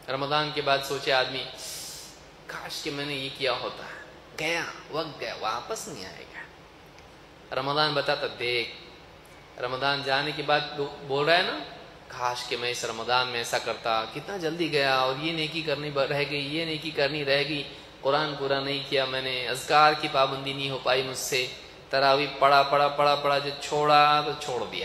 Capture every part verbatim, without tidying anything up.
رمضان کے بعد سوچے آدمی کاش کہ میں نے یہ کیا ہوتا، گیا وقت گیا، واپس نہیں آئے گا۔ رمضان بتاتا دیکھ، رمضان جانے کے بعد بول رہا ہے نا کاش کہ میں اس رمضان میں ایسا کرتا، کتنا جلدی گیا، اور یہ نیکی کرنی رہ گئی، یہ نیکی کرنی رہ گئی، قرآن پورا نہیں کیا میں نے، اذکار کی پابندی نہیں ہو پائی مجھ سے، تراویح پڑھا پڑھا پڑھا پڑھا جو چھوڑا تو چھوڑ دیا۔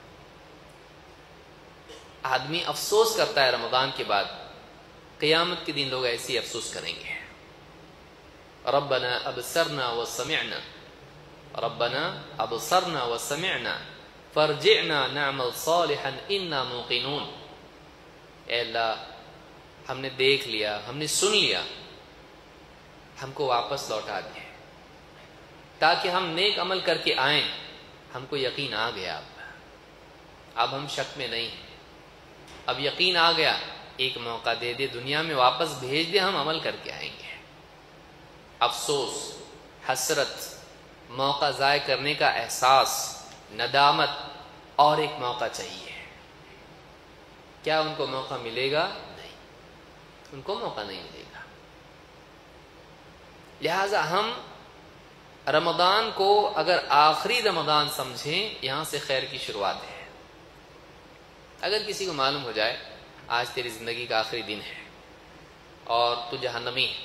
آدمی افسوس کرتا ہے رمضان کے بعد، قیامت کے دن لوگ ایسی افسوس کریں گے، ربنا ابصرنا وسمعنا ربنا ابصرنا وسمعنا فرجعنا نعمل صالحا انا موقنون۔ اے اللہ ہم نے دیکھ لیا، ہم نے سن لیا، ہم کو واپس لوٹا دے تاکہ ہم نیک عمل کر کے آئیں۔ ہم کو یقین آ گیا، اب اب ہم شک میں نہیں ہیں، اب یقین آ گیا، ایک موقع دے دے، دنیا میں واپس بھیج دے، ہم عمل کر کے آئیں گے۔ افسوس، حسرت، موقع ضائع کرنے کا احساس، ندامت، اور ایک موقع چاہیے۔ کیا ان کو موقع ملے گا؟ نہیں، ان کو موقع نہیں ملے گا۔ لہذا ہم رمضان کو اگر آخری رمضان سمجھیں، یہاں سے خیر کی شروعات ہے۔ اگر کسی کو معلوم ہو جائے آج تیری زندگی کا آخری دن ہے اور تو جہنمی ہے،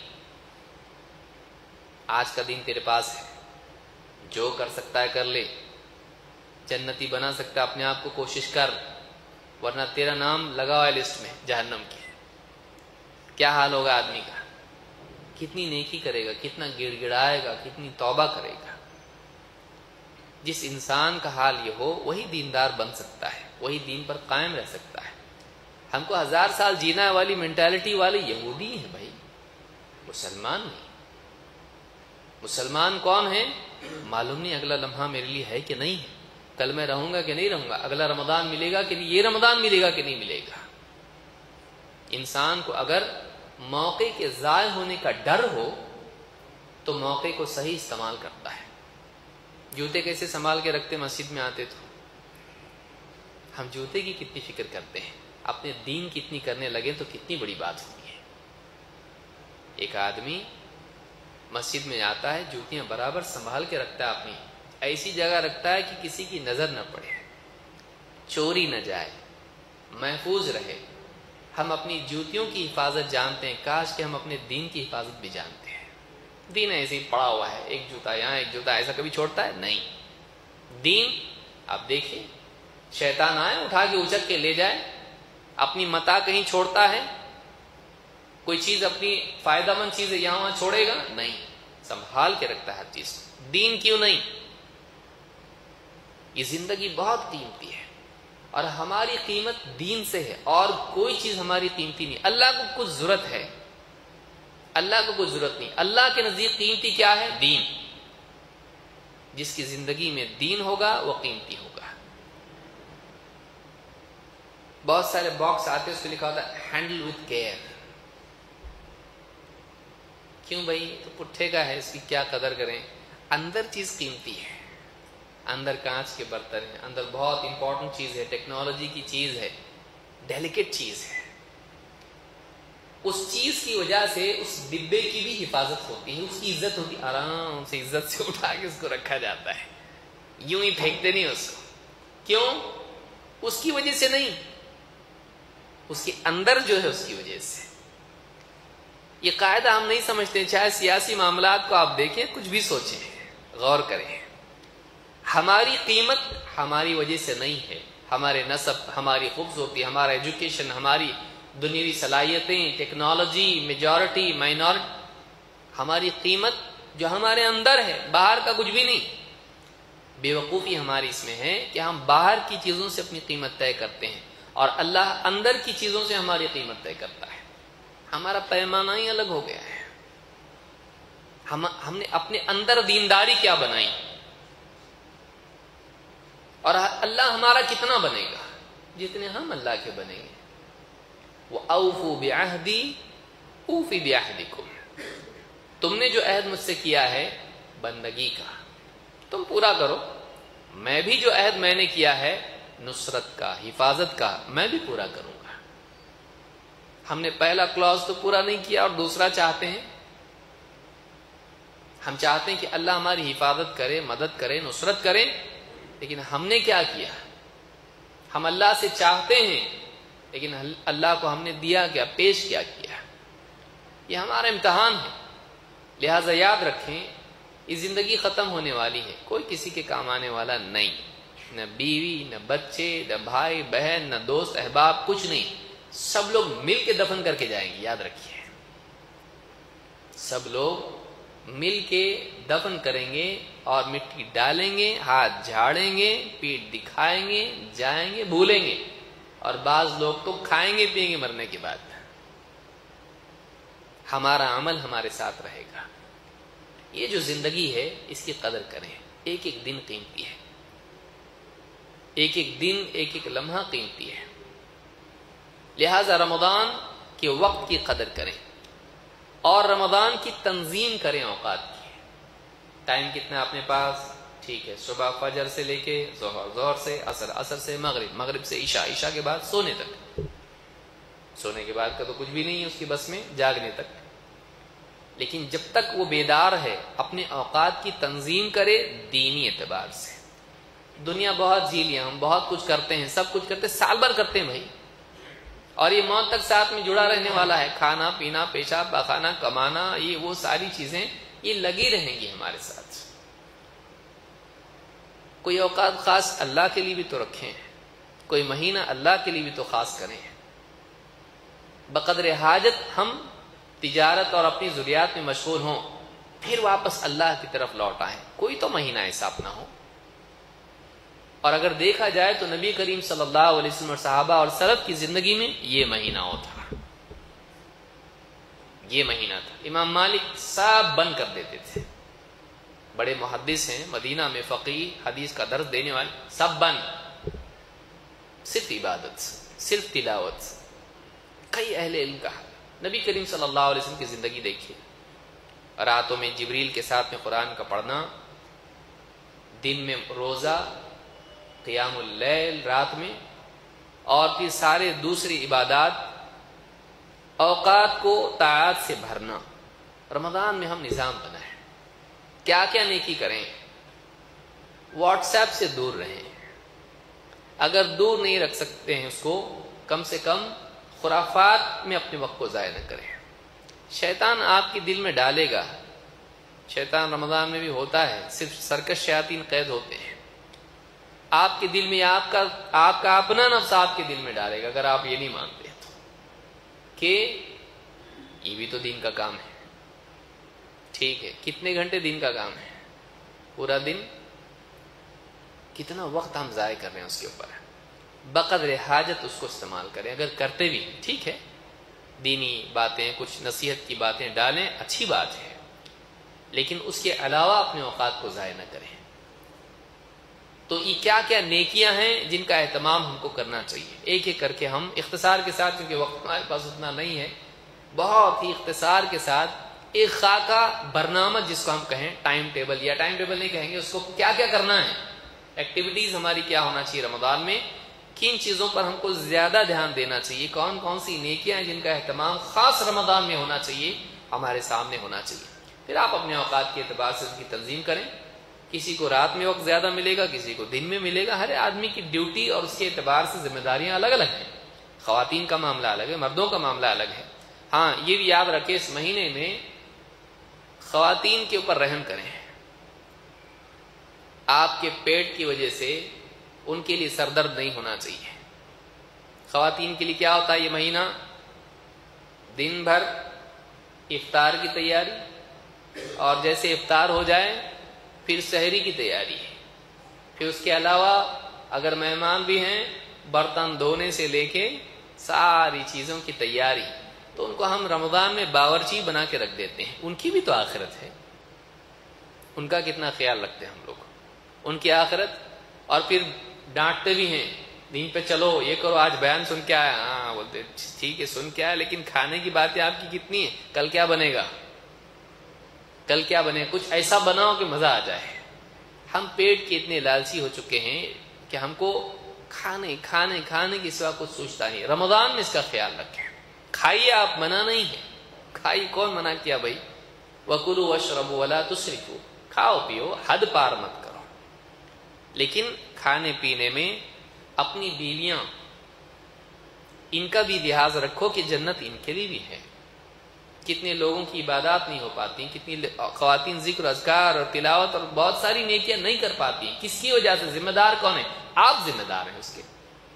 آج کا دن تیرے پاس ہے، جو کر سکتا ہے کر لے، جنتی بنا سکتا ہے اپنے آپ کو، کوشش کر، ورنہ تیرا نام لگا ہوا ہے لسٹ میں جہنم کی۔ کیا حال ہوگا آدمی کا؟ کتنی نیکی کرے گا، کتنا گڑ گڑائے گا، کتنی توبہ کرے گا۔ جس انسان کا حال یہ ہو وہی دیندار بن سکتا ہے، وہی دین پر قائم رہ سکتا ہے۔ ہم کو ہزار سال جینا والی مینٹالٹی والے یہودی ہیں بھائی، مسلمان نہیں۔ مسلمان کون ہے؟ معلوم نہیں اگلا لمحہ میرے لیے ہے کہ نہیں ہے، کل میں رہوں گا کہ نہیں رہوں گا، اگلا رمضان ملے گا کہ نہیں، یہ رمضان ملے گا کہ نہیں ملے گا۔ انسان کو اگر موقع کے ضائع ہونے کا ڈر ہو تو موقع کو صحیح استعمال کرتا ہے۔ جوتے کیسے سنبھال کے رکھتے، مسجد میں آتے تو ہم جوتے کی کتنی فکر کرتے ہیں، اپنے دین کتنی کرنے لگے تو کتنی بڑی بات ہوتی ہے۔ ایک آدمی مسجد میں آتا ہے، جوتیاں برابر سنبھال کے رکھتا ہے، اپنی ایسی جگہ رکھتا ہے کہ کسی کی نظر نہ پڑے، چوری نہ جائے، محفوظ رہے۔ ہم اپنی جوتیوں کی حفاظت جانتے ہیں، کاش کہ ہم اپنے دین کی حفاظت بھی جانتے ہیں۔ دین ایسے ہی پڑا ہوا ہے، ایک جوتا یہاں ایک جوتا، ایسا کبھی چھوڑتا ہے؟ نہیں۔ دین آپ دیکھیں، شیطان آئے اٹھا کے اچک کے لے جائے، اپنی متاع کہیں چھوڑتا ہے؟ کوئی چیز اپنی فائدہ مند چیز ہے یہاں وہاں چھوڑے گا؟ نہیں، سنبھال کے رکھتا ہے ہر چیز۔ دین کیوں نہیں؟ یہ زندگی بہت قیمتی ہے اور ہماری قیمت دین سے ہے، اور کوئی چیز ہماری قیمتی نہیں۔ اللہ کو کچھ ضرورت ہے، اللہ کو کچھ ضرورت نہیں۔ اللہ کے نزدیک قیمتی کیا ہے؟ دین۔ جس کی زندگی میں دین ہوگا وہ قیمتی ہوگا۔ بہت سارے باکس آتے ہیں، اس پہ لکھا ہوتا ہے ہینڈل وتھ کیئر۔ کیوں بھائی؟ تو پٹھے کا ہے، اس کی کیا قدر کریں؟ اندر چیز قیمتی ہے، اندر کانچ کے برتن ہیں، اندر بہت امپورٹنٹ چیز ہے، ٹیکنالوجی کی چیز ہے، ڈیلیکیٹ چیز ہے۔ اس چیز کی وجہ سے اس ڈبے کی بھی حفاظت ہوتی ہے، اس کی عزت ہوتی ہے، آرام سے عزت سے اٹھا کے اس کو رکھا جاتا ہے، یوں ہی پھینکتے نہیں اس کو۔ کیوں؟ اس کی وجہ سے نہیں، اس کے اندر جو ہے اس کی وجہ سے۔ یہ قاعدہ ہم نہیں سمجھتے، چاہے سیاسی معاملات کو آپ دیکھیں، کچھ بھی سوچیں، غور کریں۔ ہماری قیمت ہماری وجہ سے نہیں ہے، ہمارے نسب، ہماری خوبصورتی، ہمارا ایجوکیشن، ہماری دنیاوی صلاحیتیں، ٹیکنالوجی، میجورٹی، مائنورٹی، ہماری قیمت جو ہمارے اندر ہے، باہر کا کچھ بھی نہیں۔ بے وقوفی ہماری اس میں ہے کہ ہم باہر کی چیزوں سے اپنی قیمت طے کرتے ہیں اور اللہ اندر کی چیزوں سے ہماری قیمت طے کرتا ہے۔ ہمارا پیمانہ ہی الگ ہو گیا ہے۔ ہم ہم نے اپنے اندر دینداری کیا بنائی، اور اللہ ہمارا کتنا بنے گا؟ جتنے ہم اللہ کے بنیں گے۔ وَأَوْفُوا بِعَهْدِي أُوفِ بِعَهْدِكُمْ، تم نے جو عہد مجھ سے کیا ہے بندگی کا، تم پورا کرو۔ میں بھی جو عہد میں نے کیا ہے نصرت کا، حفاظت کا، میں بھی پورا کروں گا۔ ہم نے پہلا کلاس تو پورا نہیں کیا اور دوسرا چاہتے ہیں. ہم چاہتے ہیں کہ اللہ ہماری حفاظت کرے، مدد کرے، نصرت کرے، لیکن ہم نے کیا کیا؟ ہم اللہ سے چاہتے ہیں لیکن اللہ کو ہم نے دیا کیا، پیش کیا کیا؟ یہ ہمارا امتحان ہے. لہذا یاد رکھیں یہ زندگی ختم ہونے والی ہے، کوئی کسی کے کام آنے والا نہیں، نہ بیوی، نہ بچے، نہ بھائی بہن، نہ دوست احباب، کچھ نہیں. سب لوگ مل کے دفن کر کے جائیں گے، یاد رکھیے. سب لوگ مل کے دفن کریں گے اور مٹی ڈالیں گے، ہاتھ جھاڑیں گے، پیٹ دکھائیں گے، جائیں گے، بھولیں گے. اور بعض لوگ تو کھائیں گے پیئیں گے مرنے کے بعد. ہمارا عمل ہمارے ساتھ رہے گا. یہ جو زندگی ہے اس کی قدر کریں. ایک ایک دن قیمتی ہے، ایک ایک دن، ایک ایک لمحہ قیمتی ہے. لہذا رمضان کے وقت کی قدر کریں اور رمضان کی تنظیم کریں. اوقات کی ٹائم کتنا اپنے پاس؟ ٹھیک ہے، صبح فجر سے لے کے ظہر، ظہر سے عصر، عصر سے مغرب، مغرب سے عشاء، عشاء کے بعد سونے تک. سونے کے بعد کا تو کچھ بھی نہیں ہے اس کی بس میں، جاگنے تک. لیکن جب تک وہ بیدار ہے اپنے اوقات کی تنظیم کرے دینی اعتبار سے. دنیا بہت جی لیا، ہم بہت کچھ کرتے ہیں، سب کچھ کرتے ہیں، سال بھر کرتے ہیں بھائی، اور یہ موت تک ساتھ میں جڑا رہنے والا ہے. کھانا پینا، پیشاب پاخانہ، کمانا، یہ وہ ساری چیزیں یہ لگی رہیں گی ہمارے ساتھ. کوئی اوقات خاص اللہ کے لیے بھی تو رکھیں، کوئی مہینہ اللہ کے لیے بھی تو خاص کریں. بقدر حاجت ہم تجارت اور اپنی ضروریات میں مشغول ہوں، پھر واپس اللہ کی طرف لوٹ آئیں. کوئی تو مہینہ ایسا اپنا ہو. اور اگر دیکھا جائے تو نبی کریم صلی اللہ علیہ وسلم اور صحابہ اور سلف کی زندگی میں یہ مہینہ ہوتا، یہ مہینہ تھا. امام مالک سب بند کر دیتے تھے، بڑے محدث ہیں، مدینہ میں فقیہ، حدیث کا درس دینے والے، سب بند، صرف عبادت، صرف تلاوت. کئی اہل علم کا حال. نبی کریم صلی اللہ علیہ وسلم کی زندگی دیکھیے. راتوں میں جبریل کے ساتھ میں قرآن کا پڑھنا، دن میں روزہ، قیام اللیل رات میں، اور پھر سارے دوسری عبادات، اوقات کو طاعات سے بھرنا. رمضان میں ہم نظام بنائیں، کیا کیا نیکی کریں. واٹس ایپ سے دور رہیں، اگر دور نہیں رکھ سکتے ہیں اس کو، کم سے کم خرافات میں اپنے وقت کو ضائع نہ کریں. شیطان آپ کے دل میں ڈالے گا. شیطان رمضان میں بھی ہوتا ہے، صرف سرکش شیاطین قید ہوتے ہیں. آپ کے دل میں آپ کا آپ کا اپنا نفس آپ کے دل میں ڈالے گا، اگر آپ یہ نہیں مانتے تو، کہ یہ بھی تو دین کا کام ہے. ٹھیک ہے، کتنے گھنٹے دن کا کام ہے؟ پورا دن. کتنا وقت ہم ضائع کر رہے ہیں اس کے اوپر. بقدر حاجت اس کو استعمال کریں. اگر کرتے بھی ٹھیک ہے، دینی باتیں، کچھ نصیحت کی باتیں ڈالیں، اچھی بات ہے، لیکن اس کے علاوہ اپنے اوقات کو ضائع نہ کریں. تو یہ کیا کیا نیکیاں ہیں جن کا اہتمام ہم کو کرنا چاہیے. ایک ایک کر کے ہم اختصار کے ساتھ، کیونکہ وقت ہمارے پاس اتنا نہیں ہے، بہت ہی اختصار کے ساتھ ایک خاکہ برنامج جس کو ہم کہیں، ٹائم ٹیبل، یا ٹائم ٹیبل نہیں کہیں گے اس کو، کیا کیا کرنا ہے، ایکٹیویٹیز ہماری کیا ہونا چاہیے رمضان میں، کن چیزوں پر ہم کو زیادہ دھیان دینا چاہیے، کون کون سی نیکیاں ہیں جن کا اہتمام خاص رمضان میں ہونا چاہیے، ہمارے سامنے ہونا چاہیے. پھر آپ اپنے اوقات کے اعتبار سے اس کی تنظیم کریں. کسی کو رات میں وقت زیادہ ملے گا، کسی کو دن میں ملے گا. ہر آدمی کی ڈیوٹی اور اس کے اعتبار سے ذمہ داریاں الگ الگ ہیں. خواتین کا معاملہ الگ ہے، مردوں کا معاملہ الگ ہے. ہاں یہ بھی یاد رکھیں اس مہینے میں خواتین کے اوپر رحم کریں. آپ کے پیٹ کی وجہ سے ان کے لیے سر درد نہیں ہونا چاہیے. خواتین کے لیے کیا ہوتا ہے یہ مہینہ؟ دن بھر افطار کی تیاری، اور جیسے افطار ہو جائے پھر سحری کی تیاری ہے. پھر اس کے علاوہ اگر مہمان بھی ہیں، برتن دھونے سے لے کے ساری چیزوں کی تیاری. تو ان کو ہم رمضان میں باورچی بنا کے رکھ دیتے ہیں. ان کی بھی تو آخرت ہے، ان کا کتنا خیال رکھتے ہیں ہم لوگ، ان کی آخرت. اور پھر ڈانٹتے بھی ہیں دین پہ، چلو یہ کرو، آج بیان سن کے آیا. ہاں بولتے ٹھیک ہے سن کے آیا، لیکن کھانے کی باتیں آپ کی کتنی ہیں؟ کل کیا بنے گا، کل کیا بنے گا؟ کچھ ایسا بناؤ کہ مزہ آ جائے. ہم پیٹ کے اتنے لالچی ہو چکے ہیں کہ ہم کو کھانے کھانے کھانے کے سوا کچھ سوچتا نہیں. رمضان میں اس کا خیال رکھیں. کھائیے آپ، منع نہیں ہے، کھائیے، کون منع کیا بھائی؟ وَكُلُوا وَاشْرَبُوا وَلَا تُسْرِفُوا، کھاؤ پیو، حد پار مت کرو، لیکن کھانے پینے میں اپنی بیویاں ان کا بھی لحاظ رکھو کہ جنت ان کے لیے بھی ہے۔ کتنے لوگوں کی عبادات نہیں ہو پاتی، کتنی خواتین ذکر اذکار اور تلاوت اور بہت ساری نیکیاں نہیں کر پاتی، کس کی وجہ سے؟ ذمہ دار کون ہے؟ آپ ذمہ دار ہیں اس کے۔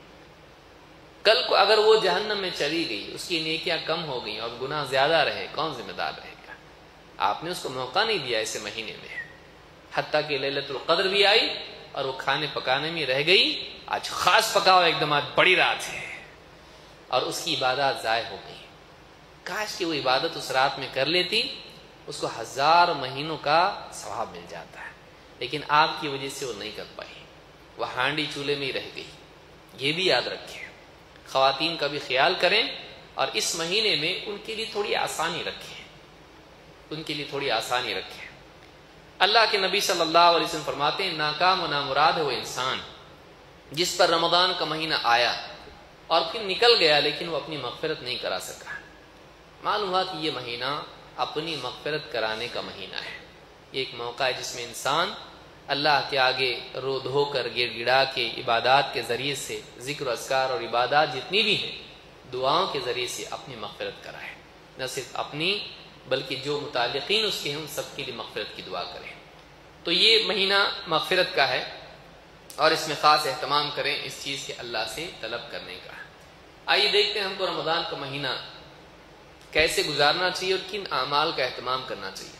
کل کو اگر وہ جہنم میں چلی گئی، اس کی نیکیاں کم ہو گئی اور گناہ زیادہ رہے، کون ذمہ دار رہے گا؟ آپ نے اس کو موقع نہیں دیا ایسے مہینے میں، حتیٰ کہ لیلۃ القدر بھی آئی اور وہ کھانے پکانے میں رہ گئی، آج خاص پکاؤ، ایک دم آج بڑی رات ہے، اور اس کی عبادات ضائع ہو گئی۔ کاش کہ وہ عبادت اس رات میں کر لیتی، اس کو ہزار مہینوں کا ثواب مل جاتا ہے، لیکن آپ کی وجہ سے وہ نہیں کر پائی، وہ ہانڈی چولہے میں ہی رہ گئی۔ یہ بھی یاد رکھیں، خواتین کا بھی خیال کریں، اور اس مہینے میں ان کے لیے تھوڑی آسانی رکھیں، ان کے لیے تھوڑی آسانی رکھیں۔ اللہ کے نبی صلی اللہ علیہ وسلم فرماتے ہیں ناکام و نامراد ہے وہ انسان جس پر رمضان کا مہینہ آیا اور پھر نکل گیا لیکن وہ اپنی مغفرت نہیں کرا سکا۔ معلوم ہوا کہ یہ مہینہ اپنی مغفرت کرانے کا مہینہ ہے، یہ ایک موقع ہے جس میں انسان اللہ کے آگے رو دھو کر گڑ گڑا کے عبادات کے ذریعے سے، ذکر و اذکار اور عبادات جتنی بھی ہیں، دعاؤں کے ذریعے سے اپنی مغفرت کرائے، نہ صرف اپنی بلکہ جو متعلقین اس کے ہیں ان سب کے لیے مغفرت کی دعا کریں۔ تو یہ مہینہ مغفرت کا ہے اور اس میں خاص اہتمام کریں اس چیز کے اللہ سے طلب کرنے کا۔ آئیے دیکھتے ہیں ہم کو رمضان کا مہینہ کیسے گزارنا چاہیے اور کن اعمال کا اہتمام کرنا چاہیے۔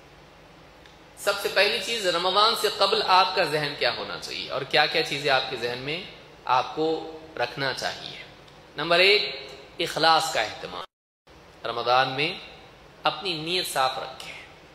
سب سے پہلی چیز، رمضان سے قبل آپ کا ذہن کیا ہونا چاہیے اور کیا کیا چیزیں آپ کے ذہن میں آپ کو رکھنا چاہیے۔ نمبر ایک، اخلاص کا اہتمام۔ رمضان میں اپنی نیت صاف رکھیں۔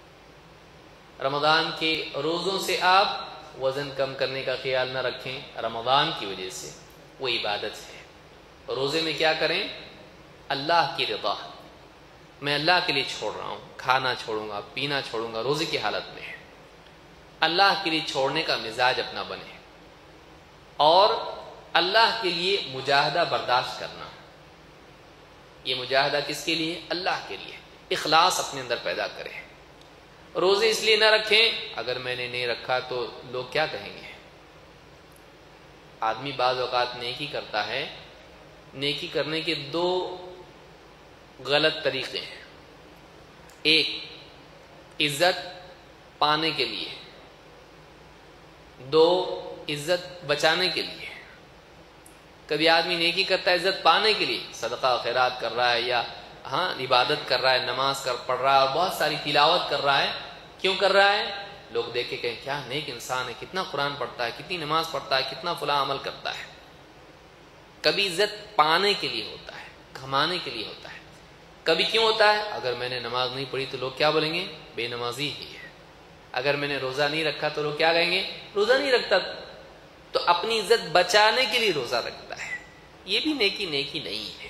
رمضان کے روزوں سے آپ وزن کم کرنے کا خیال نہ رکھیں، رمضان کی وجہ سے وہ عبادت ہے۔ روزے میں کیا کریں؟ اللہ کی رضا، میں اللہ کے لیے چھوڑ رہا ہوں، کھانا چھوڑوں گا، پینا چھوڑوں گا، روزے کی حالت میں اللہ کے لیے چھوڑنے کا مزاج اپنا بنے، اور اللہ کے لیے مجاہدہ برداشت کرنا۔ یہ مجاہدہ کس کے لیے؟ اللہ کے لیے۔ اخلاص اپنے اندر پیدا کریں۔ روزے اس لیے نہ رکھیں اگر میں نے نہیں رکھا تو لوگ کیا کہیں گے۔ آدمی بعض اوقات نیکی کرتا ہے، نیکی کرنے کے دو غلط طریقے ہیں۔ ایک، عزت پانے کے لیے، دو، عزت بچانے کے لیے۔ کبھی آدمی نیکی کرتا ہے عزت پانے کے لیے، صدقہ و خیرات کر رہا ہے یا ہاں عبادت کر رہا ہے، نماز کر پڑھ رہا ہے اور بہت ساری تلاوت کر رہا ہے۔ کیوں کر رہا ہے؟ لوگ دیکھ کے کہیں کیا نیک انسان ہے، کتنا قرآن پڑھتا ہے، کتنی نماز پڑھتا ہے، کتنا فلاں عمل کرتا ہے۔ کبھی عزت پانے کے لیے ہوتا ہے، کمانے کے لیے ہوتا ہے۔ کبھی کیوں ہوتا ہے؟ اگر میں نے نماز نہیں پڑھی تو لوگ کیا بولیں گے؟ بے نمازی ہی ہے۔ اگر میں نے روزہ نہیں رکھا تو لوگ کیا کہیں گے؟ روزہ نہیں رکھتا۔ تو اپنی عزت بچانے کے لیے روزہ رکھتا ہے، یہ بھی نیکی نیکی نہیں ہے۔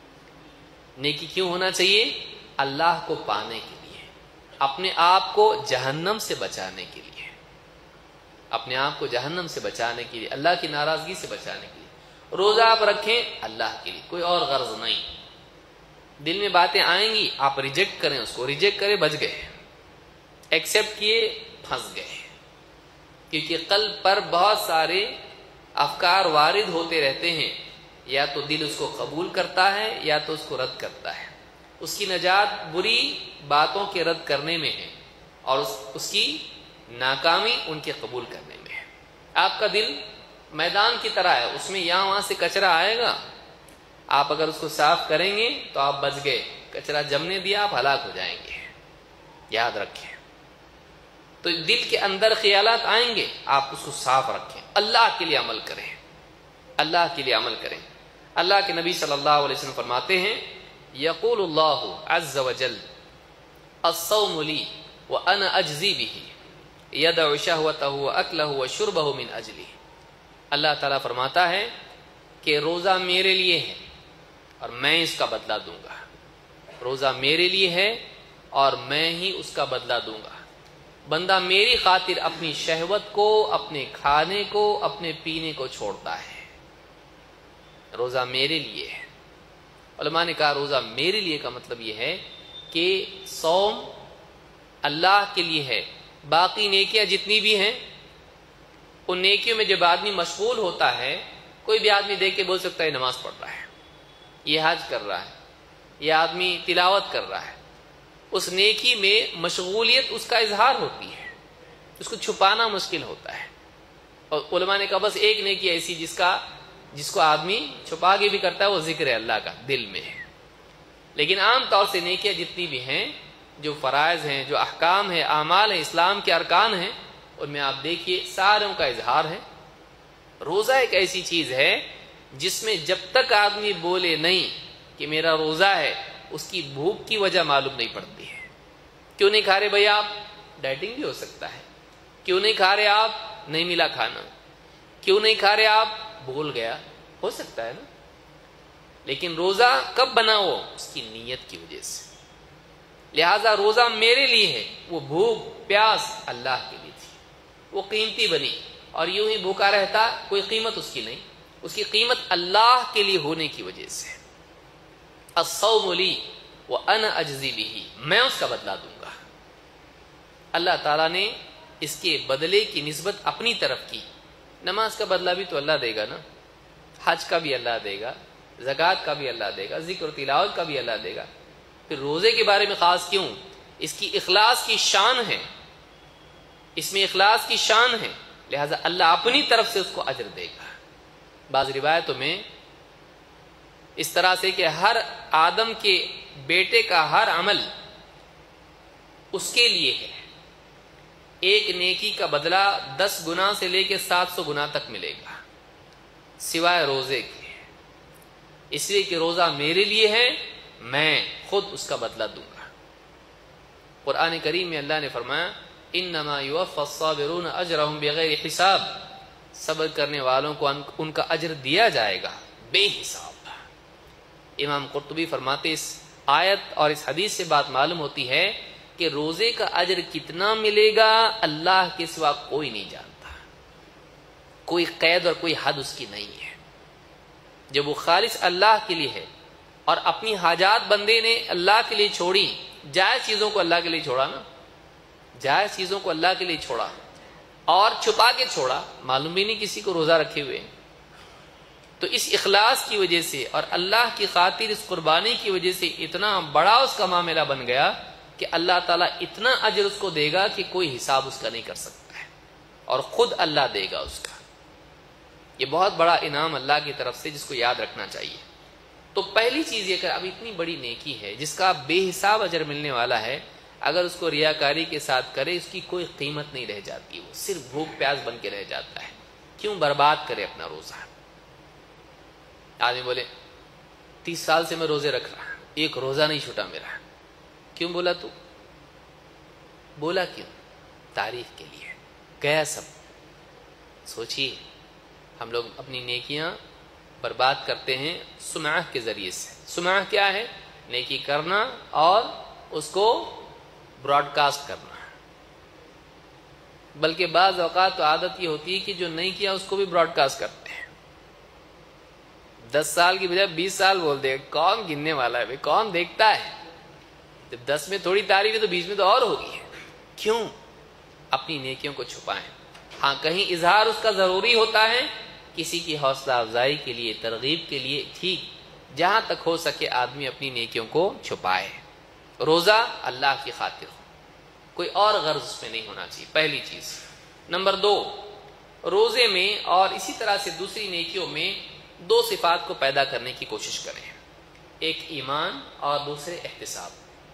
نیکی کیوں ہونا چاہیے؟ اللہ کو پانے کے لیے، اپنے آپ کو جہنم سے بچانے کے لیے، اپنے آپ کو جہنم سے بچانے کے لیے، اللہ کی ناراضگی سے بچانے کے لیے۔ روزہ آپ رکھیں اللہ کے لیے، کوئی اور غرض نہیں۔ دل میں باتیں آئیں گی، آپ ریجیکٹ کریں، اس کو ریجیکٹ کریں، بچ گئے۔ ایکسیپٹ کیے، پھنس گئے، کیونکہ قلب پر بہت سارے افکار وارد ہوتے رہتے ہیں، یا تو دل اس کو قبول کرتا ہے یا تو اس کو رد کرتا ہے۔ اس کی نجات بری باتوں کے رد کرنے میں ہے اور اس, اس کی ناکامی ان کے قبول کرنے میں ہے۔ آپ کا دل میدان کی طرح ہے، اس میں یہاں وہاں سے کچرا آئے گا، آپ اگر اس کو صاف کریں گے تو آپ بچ گئے، کچرا جمنے دیا آپ ہلاک ہو جائیں گے۔ یاد رکھیں، تو دل کے اندر خیالات آئیں گے، آپ اس کو صاف رکھیں، اللہ کے لیے عمل کریں، اللہ کے لیے عمل کریں۔ اللہ کے نبی صلی اللہ علیہ وسلم فرماتے ہیں یقول اللہ عز وجل الصوم لی وانا اجزی به یدع شہوتہ واکلہ وشربہ من اجلی۔ اللہ تعالیٰ فرماتا ہے کہ روزہ میرے لیے ہے اور میں اس کا بدلہ دوں گا۔ روزہ میرے لیے ہے اور میں ہی اس کا بدلہ دوں گا۔ بندہ میری خاطر اپنی شہوت کو، اپنے کھانے کو، اپنے پینے کو چھوڑتا ہے۔ روزہ میرے لیے ہے، علماء نے کہا روزہ میرے لیے کا مطلب یہ ہے کہ صوم اللہ کے لیے ہے، باقی نیکیاں جتنی بھی ہیں ان نیکیوں میں جب آدمی مشغول ہوتا ہے، کوئی بھی آدمی دیکھ کے بول سکتا ہے نماز پڑھ رہا ہے، یہ حج کر رہا ہے، یہ آدمی تلاوت کر رہا ہے، اس نیکی میں مشغولیت اس کا اظہار ہوتی ہے، اس کو چھپانا مشکل ہوتا ہے۔ اور علماء نے کہا بس ایک نیکی ایسی جس کا جس کو آدمی چھپا کے بھی کرتا ہے، وہ ذکر ہے اللہ کا دل میں ہے۔ لیکن عام طور سے نیکیاں جتنی بھی ہیں، جو فرائض ہیں، جو احکام ہیں، اعمال ہیں، اسلام کے ارکان ہیں، ان میں آپ دیکھیے ساروں کا اظہار ہے۔ روزہ ایک ایسی چیز ہے جس میں جب تک آدمی بولے نہیں کہ میرا روزہ ہے، اس کی بھوک کی وجہ معلوم نہیں پڑتی ہے۔ کیوں نہیں کھا رہے بھائی آپ؟ ڈائٹنگ بھی ہو سکتا ہے۔ کیوں نہیں کھا رہے آپ؟ نہیں ملا کھانا۔ کیوں نہیں کھا رہے آپ؟ بھول گیا، ہو سکتا ہے نا۔ لیکن روزہ کب بنا؟ وہ اس کی نیت کی وجہ سے۔ لہذا روزہ میرے لیے ہے، وہ بھوک پیاس اللہ کے لیے تھی، وہ قیمتی بنی، اور یوں ہی بھوکا رہتا کوئی قیمت اس کی نہیں، اس کی قیمت اللہ کے لیے ہونے کی وجہ سے۔ الصوم لی وانا اجزی بہ، میں اس کا بدلہ دوں گا۔ اللہ تعالیٰ نے اس کے بدلے کی نسبت اپنی طرف کی۔ نماز کا بدلہ بھی تو اللہ دے گا نا، حج کا بھی اللہ دے گا، زکوٰۃ کا بھی اللہ دے گا، ذکر و تلاوت کا بھی اللہ دے گا۔ پھر روزے کے بارے میں خاص کیوں؟ اس کی اخلاص کی شان ہے، اس میں اخلاص کی شان ہے، لہذا اللہ اپنی طرف سے اس کو اجر دے گا۔ بعض روایتوں میں اس طرح سے کہ ہر آدم کے بیٹے کا ہر عمل اس کے لیے ہے، ایک نیکی کا بدلہ دس گنا سے لے کے سات سو گنا تک ملے گا سوائے روزے کے، اس لیے کہ روزہ میرے لیے ہے، میں خود اس کا بدلہ دوں گا۔ قرآن کریم میں اللہ نے فرمایا انما یوفی الصابرون اجرهم بغیر حساب، صبر کرنے والوں کو ان کا اجر دیا جائے گا بے حساب۔ امام قرطبی فرماتے اس آیت اور اس حدیث سے بات معلوم ہوتی ہے کہ روزے کا اجر کتنا ملے گا اللہ کے سوا کوئی نہیں جانتا، کوئی قید اور کوئی حد اس کی نہیں ہے۔ جب وہ خالص اللہ کے لیے ہے اور اپنی حاجات بندے نے اللہ کے لیے چھوڑی، جائز چیزوں کو اللہ کے لیے چھوڑا نا، جائز چیزوں کو اللہ کے لیے چھوڑا اور چھپا کے چھوڑا، معلوم بھی نہیں کسی کو روزہ رکھے ہوئے، تو اس اخلاص کی وجہ سے اور اللہ کی خاطر اس قربانی کی وجہ سے اتنا بڑا اس کا معاملہ بن گیا کہ اللہ تعالیٰ اتنا اجر اس کو دے گا کہ کوئی حساب اس کا نہیں کر سکتا ہے، اور خود اللہ دے گا اس کا۔ یہ بہت بڑا انعام اللہ کی طرف سے جس کو یاد رکھنا چاہیے۔ تو پہلی چیز یہ کہ اب اتنی بڑی نیکی ہے جس کا بے حساب اجر ملنے والا ہے، اگر اس کو ریاکاری کے ساتھ کرے اس کی کوئی قیمت نہیں رہ جاتی، وہ صرف بھوک پیاس بن کے رہ جاتا ہے۔ کیوں برباد کرے اپنا روزہ؟ آدمی بولے تیس سال سے میں روزے رکھ رہا ہوں، ایک روزہ نہیں چھوٹا میرا۔ کیوں بولا تو؟ بولا کیوں؟ تعریف کے لیے گیا سب۔ سوچیے ہم لوگ اپنی نیکیاں برباد کرتے ہیں سمعہ کے ذریعے سے۔ سمعہ کیا ہے؟ نیکی کرنا اور اس کو براڈ کاسٹ کرنا۔ بلکہ بعض اوقات تو عادت یہ ہوتی ہے کہ جو نہیں کیا اس کو بھی براڈ کاسٹ کرتے ہیں۔ دس سال کی بجائے بیس سال بول دے، کون گننے والا ہے بھائی، کون دیکھتا ہے؟ جب دس میں تھوڑی تعریف ہے تو بیس میں تو اور ہوگی ہے۔ کیوں؟ اپنی نیکیوں کو چھپائیں۔ ہاں کہیں اظہار اس کا ضروری ہوتا ہے، کسی کی حوصلہ افزائی کے لیے، ترغیب کے لیے، ٹھیک، جہاں تک ہو سکے آدمی اپنی نیکیوں کو چھپائے۔ روزہ اللہ کی خاطر ہو، کوئی اور غرض اس میں نہیں ہونا چاہیے، پہلی چیز۔ نمبر دو، روزے میں اور اسی طرح سے دوسری نیکیوں میں دو صفات کو پیدا کرنے کی کوشش کریں، ایک ایمان اور دوسرے احتساب۔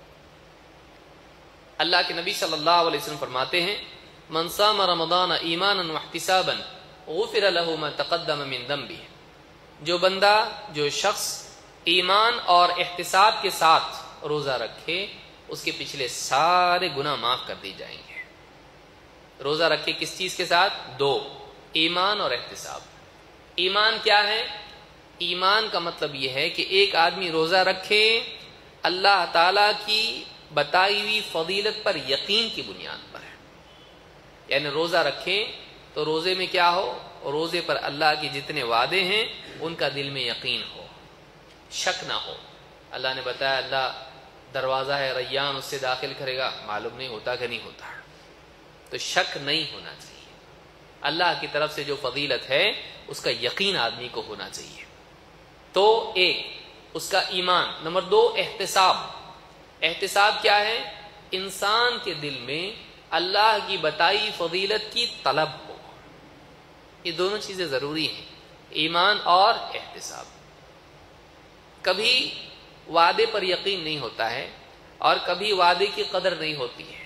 اللہ کے نبی صلی اللہ علیہ وسلم فرماتے ہیں من صام رمضان ایمانا واحتسابا غفر له ما تقدم من ذنبه، جو بندہ، جو شخص ایمان اور احتساب کے ساتھ روزہ رکھے اس کے پچھلے سارے گناہ معاف کر دی جائیں گے۔ روزہ رکھے کس چیز کے ساتھ؟ دو، ایمان اور احتساب۔ ایمان کیا ہے؟ ایمان کا مطلب یہ ہے کہ ایک آدمی روزہ رکھے اللہ تعالی کی بتائی ہوئی فضیلت پر یقین کی بنیاد پر ہے، یعنی روزہ رکھے تو روزے میں کیا ہو؟ روزے پر اللہ کے جتنے وعدے ہیں ان کا دل میں یقین ہو، شک نہ ہو، اللہ نے بتایا اللہ دروازہ ہے ریان، اس سے داخل کرے گا، معلوم نہیں ہوتا کہ نہیں ہوتا. تو شک نہیں ہونا چاہیے. اللہ کی طرف سے جو فضیلت ہے اس کا یقین آدمی کو ہونا چاہیے. تو ایک اس کا ایمان. نمبر دو احتساب. احتساب کیا ہے؟ انسان کے دل میں اللہ کی بتائی فضیلت کی طلب ہو. یہ دونوں چیزیں ضروری ہیں، ایمان اور احتساب. کبھی وعدے پر یقین نہیں ہوتا ہے اور کبھی وعدے کی قدر نہیں ہوتی ہے.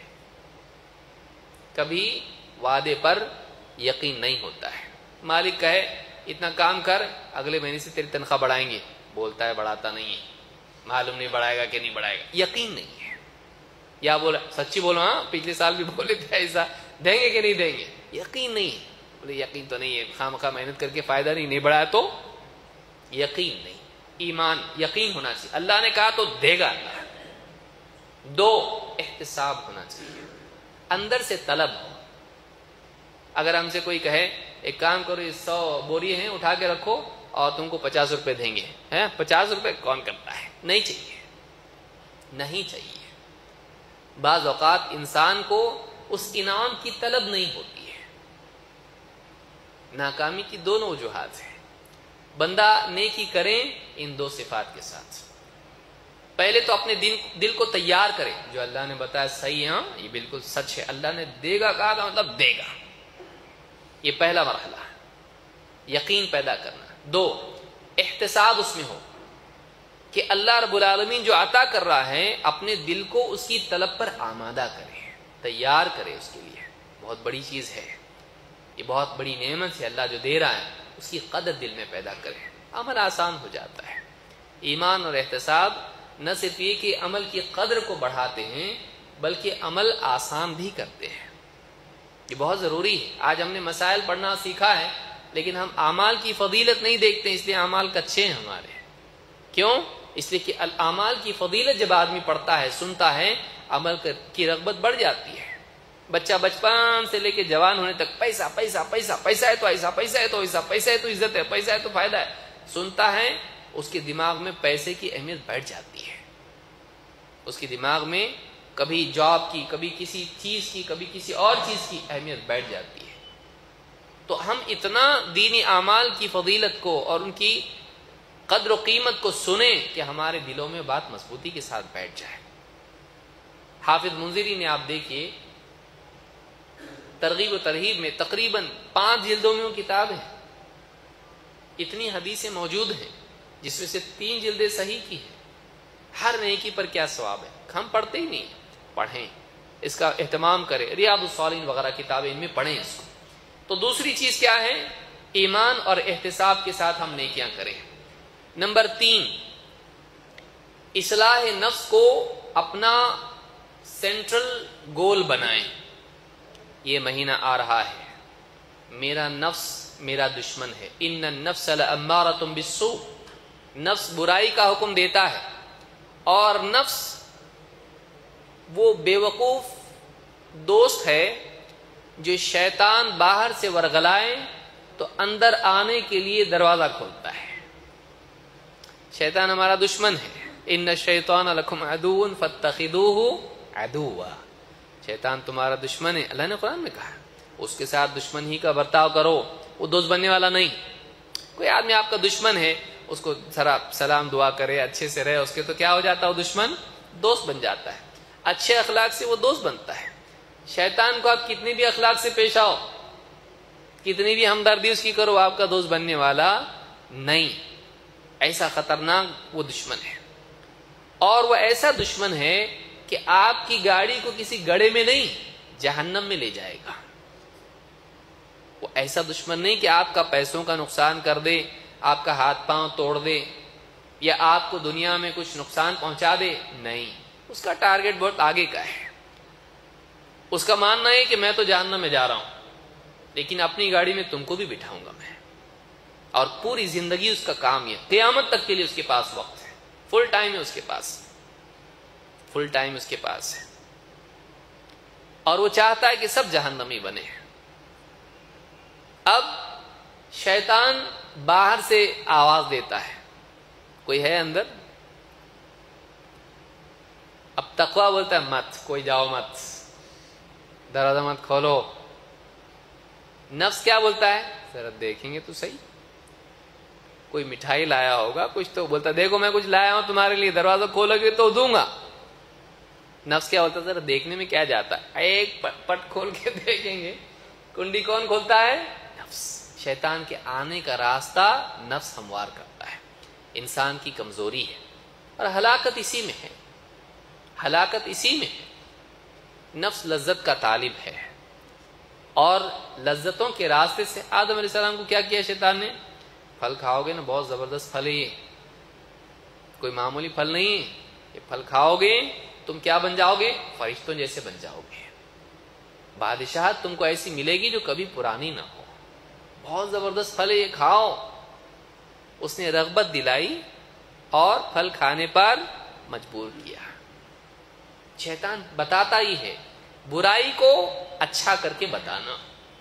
کبھی وعدے پر یقین نہیں ہوتا ہے. مالک کہے اتنا کام کر، اگلے مہینے سے تیری تنخواہ بڑھائیں گے، بولتا ہے بڑھاتا نہیں ہے، معلوم نہیں بڑھائے گا کہ نہیں بڑھائے گا، یقین نہیں ہے. یا بولا سچی بولو، ہاں پچھلے سال بھی بولے تھے ایسا، دیں گے کہ نہیں دیں گے، یقین نہیں ہے. بولے یقین تو نہیں ہے، خواہ مخواہ محنت کر کے فائدہ نہیں، نہیں بڑھایا تو یقین نہیں. ایمان یقین ہونا چاہیے، اللہ نے کہا تو دے گا اللہ. دو احتساب ہونا چاہیے، اندر سے طلب ہو. اگر ہم سے کوئی کہے ایک کام کرو یہ سو بوری ہیں اٹھا کے رکھو اور تم کو پچاس روپے دیں گے، ہیں پچاس روپے کون کرتا ہے؟ نہیں چاہیے، نہیں چاہیے. بعض اوقات انسان کو اس انعام کی طلب نہیں ہوتی ہے. ناکامی کی دونوں وجوہات ہیں. بندہ نیکی کریں ان دو صفات کے ساتھ. پہلے تو اپنے دل دل کو تیار کرے، جو اللہ نے بتایا صحیح ہے، ہاں یہ بالکل سچ ہے، اللہ نے دے گا کہا تھا مطلب دے گا. یہ پہلا مرحلہ ہے، یقین پیدا کرنا. دو احتساب اس میں ہو کہ اللہ رب العالمین جو عطا کر رہا ہے اپنے دل کو اس کی طلب پر آمادہ کرے، تیار کرے اس کے لیے. بہت بڑی چیز ہے یہ، بہت بڑی نعمت ہے. اللہ جو دے رہا ہے اس کی قدر دل میں پیدا کرے، عمل آسان ہو جاتا ہے. ایمان اور احتساب نہ صرف یہ کہ عمل کی قدر کو بڑھاتے ہیں بلکہ عمل آسان بھی کرتے ہیں. یہ بہت ضروری ہے. آج ہم نے مسائل پڑھنا سیکھا ہے لیکن ہم اعمال کی فضیلت نہیں دیکھتے، اس لیے اعمال کچے ہیں ہمارے. کیوں؟ اس لیے کہ اعمال کی فضیلت جب آدمی پڑھتا ہے سنتا ہے عمل کی رغبت بڑھ جاتی ہے. بچہ بچپن سے لے کے جوان ہونے تک پیسہ پیسہ پیسہ پیسہ ہے تو ایسا، پیسہ ہے تو ایسا، پیسہ ہے تو عزت ہے، پیسہ ہے تو فائدہ ہے. سنتا ہے اس کے دماغ میں پیسے کی اہمیت بیٹھ جاتی ہے. اس کے دماغ میں کبھی جاب کی، کبھی کسی چیز کی، کبھی کسی اور چیز کی اہمیت بیٹھ جاتی ہے. تو ہم اتنا دینی اعمال کی فضیلت کو اور ان کی قدر و قیمت کو سنیں کہ ہمارے دلوں میں بات مضبوطی کے ساتھ بیٹھ جائے. حافظ منذری نے آپ دیکھیے ترغیب و ترہیب میں تقریباً پانچ جلدوں میں وہ کتاب ہے. اتنی حدیثیں موجود ہیں جس میں سے تین جلدیں صحیح کی ہیں. ہر نیکی پر کیا ثواب ہے، ہم پڑھتے ہی نہیں. پڑھیں، اس کا اہتمام کریں. ریاض الصالحین وغیرہ کتابیں ان میں پڑھیں اس کو. تو دوسری چیز کیا ہے؟ ایمان اور احتساب کے ساتھ ہم نیکیاں کریں. نمبر تین اصلاح نفس کو اپنا سینٹرل گول بنائیں. یہ مہینہ آ رہا ہے، میرا نفس میرا دشمن ہے. ان النفس لامارۃ بالسوء، نفس برائی کا حکم دیتا ہے اور نفس وہ بیوقوف دوست ہے جو شیطان باہر سے ورغلائے تو اندر آنے کے لیے دروازہ کھولتا ہے. شیطان ہمارا دشمن ہے. ان الشیطان لکم عدو فاتخذوہ عدوا، شیطان تمہارا دشمن ہے. اللہ نے قرآن میں کہا اس کے ساتھ دشمن ہی کا برتاؤ کرو، وہ دوست بننے والا نہیں. کوئی آدمی آپ کا دشمن ہے اس کو ذرا سلام دعا کرے، اچھے سے رہے اس کے، تو کیا ہو جاتا ہے؟ وہ دشمن دوست بن جاتا ہے. اچھے اخلاق سے وہ دوست بنتا ہے. شیطان کو آپ کتنی بھی اخلاق سے پیش آؤ، کتنی بھی ہمدردی اس کی کرو، آپ کا دوست بننے والا نہیں. ایسا خطرناک وہ دشمن ہے. اور وہ ایسا دشمن ہے کہ آپ کی گاڑی کو کسی گڑھے میں نہیں جہنم میں لے جائے گا. وہ ایسا دشمن نہیں کہ آپ کا پیسوں کا نقصان کر دے، آپ کا ہاتھ پاؤں توڑ دے یا آپ کو دنیا میں کچھ نقصان پہنچا دے. نہیں، اس کا ٹارگٹ بہت آگے کا ہے. اس کا ماننا ہے کہ میں تو جہنم میں جا رہا ہوں لیکن اپنی گاڑی میں تم کو بھی بٹھاؤں گا میں. اور پوری زندگی اس کا کام یہ، قیامت تک کے لیے اس کے پاس وقت ہے، فل ٹائم ہے اس کے پاس، فل ٹائم اس کے پاس ہے. اور وہ چاہتا ہے کہ سب جہنمی بنے. اب شیطان باہر سے آواز دیتا ہے، کوئی ہے اندر؟ तकवा बोलता है मत, कोई जाओ मत, दरवाजा मत खोलो। नफ्स क्या बोलता है, जरा देखेंगे तो सही, कोई मिठाई लाया होगा कुछ, तो बोलता देखो मैं कुछ लाया हूं तुम्हारे लिए, दरवाजा खोलोगे तो दूंगा। नफ्स क्या बोलता है, जरा देखने में क्या जाता है, एक पट खोल के देखेंगे। कुंडी कौन खोलता है, नफ्स। शैतान के आने का रास्ता नफ्स हमवार करता है, इंसान की कमजोरी है, और हलाकत इसी में है, हलाकत इसी में है। नफ्स लज्जत का तालिब है, और लज्जतों के रास्ते से आदम अलैहिस्सलाम को क्या किया शैतान ने, फल खाओगे ना, बहुत जबरदस्त फल है ये, कोई मामूली फल नहीं है, ये फल खाओगे तुम क्या बन जाओगे, फरिश्तों जैसे बन जाओगे, बादशाहत तुमको ऐसी मिलेगी जो कभी पुरानी ना हो, बहुत जबरदस्त फल है ये, खाओ। उसने रग़बत दिलाई और फल खाने पर मजबूर किया। शैतान बताता ही है, बुराई को अच्छा करके बताना।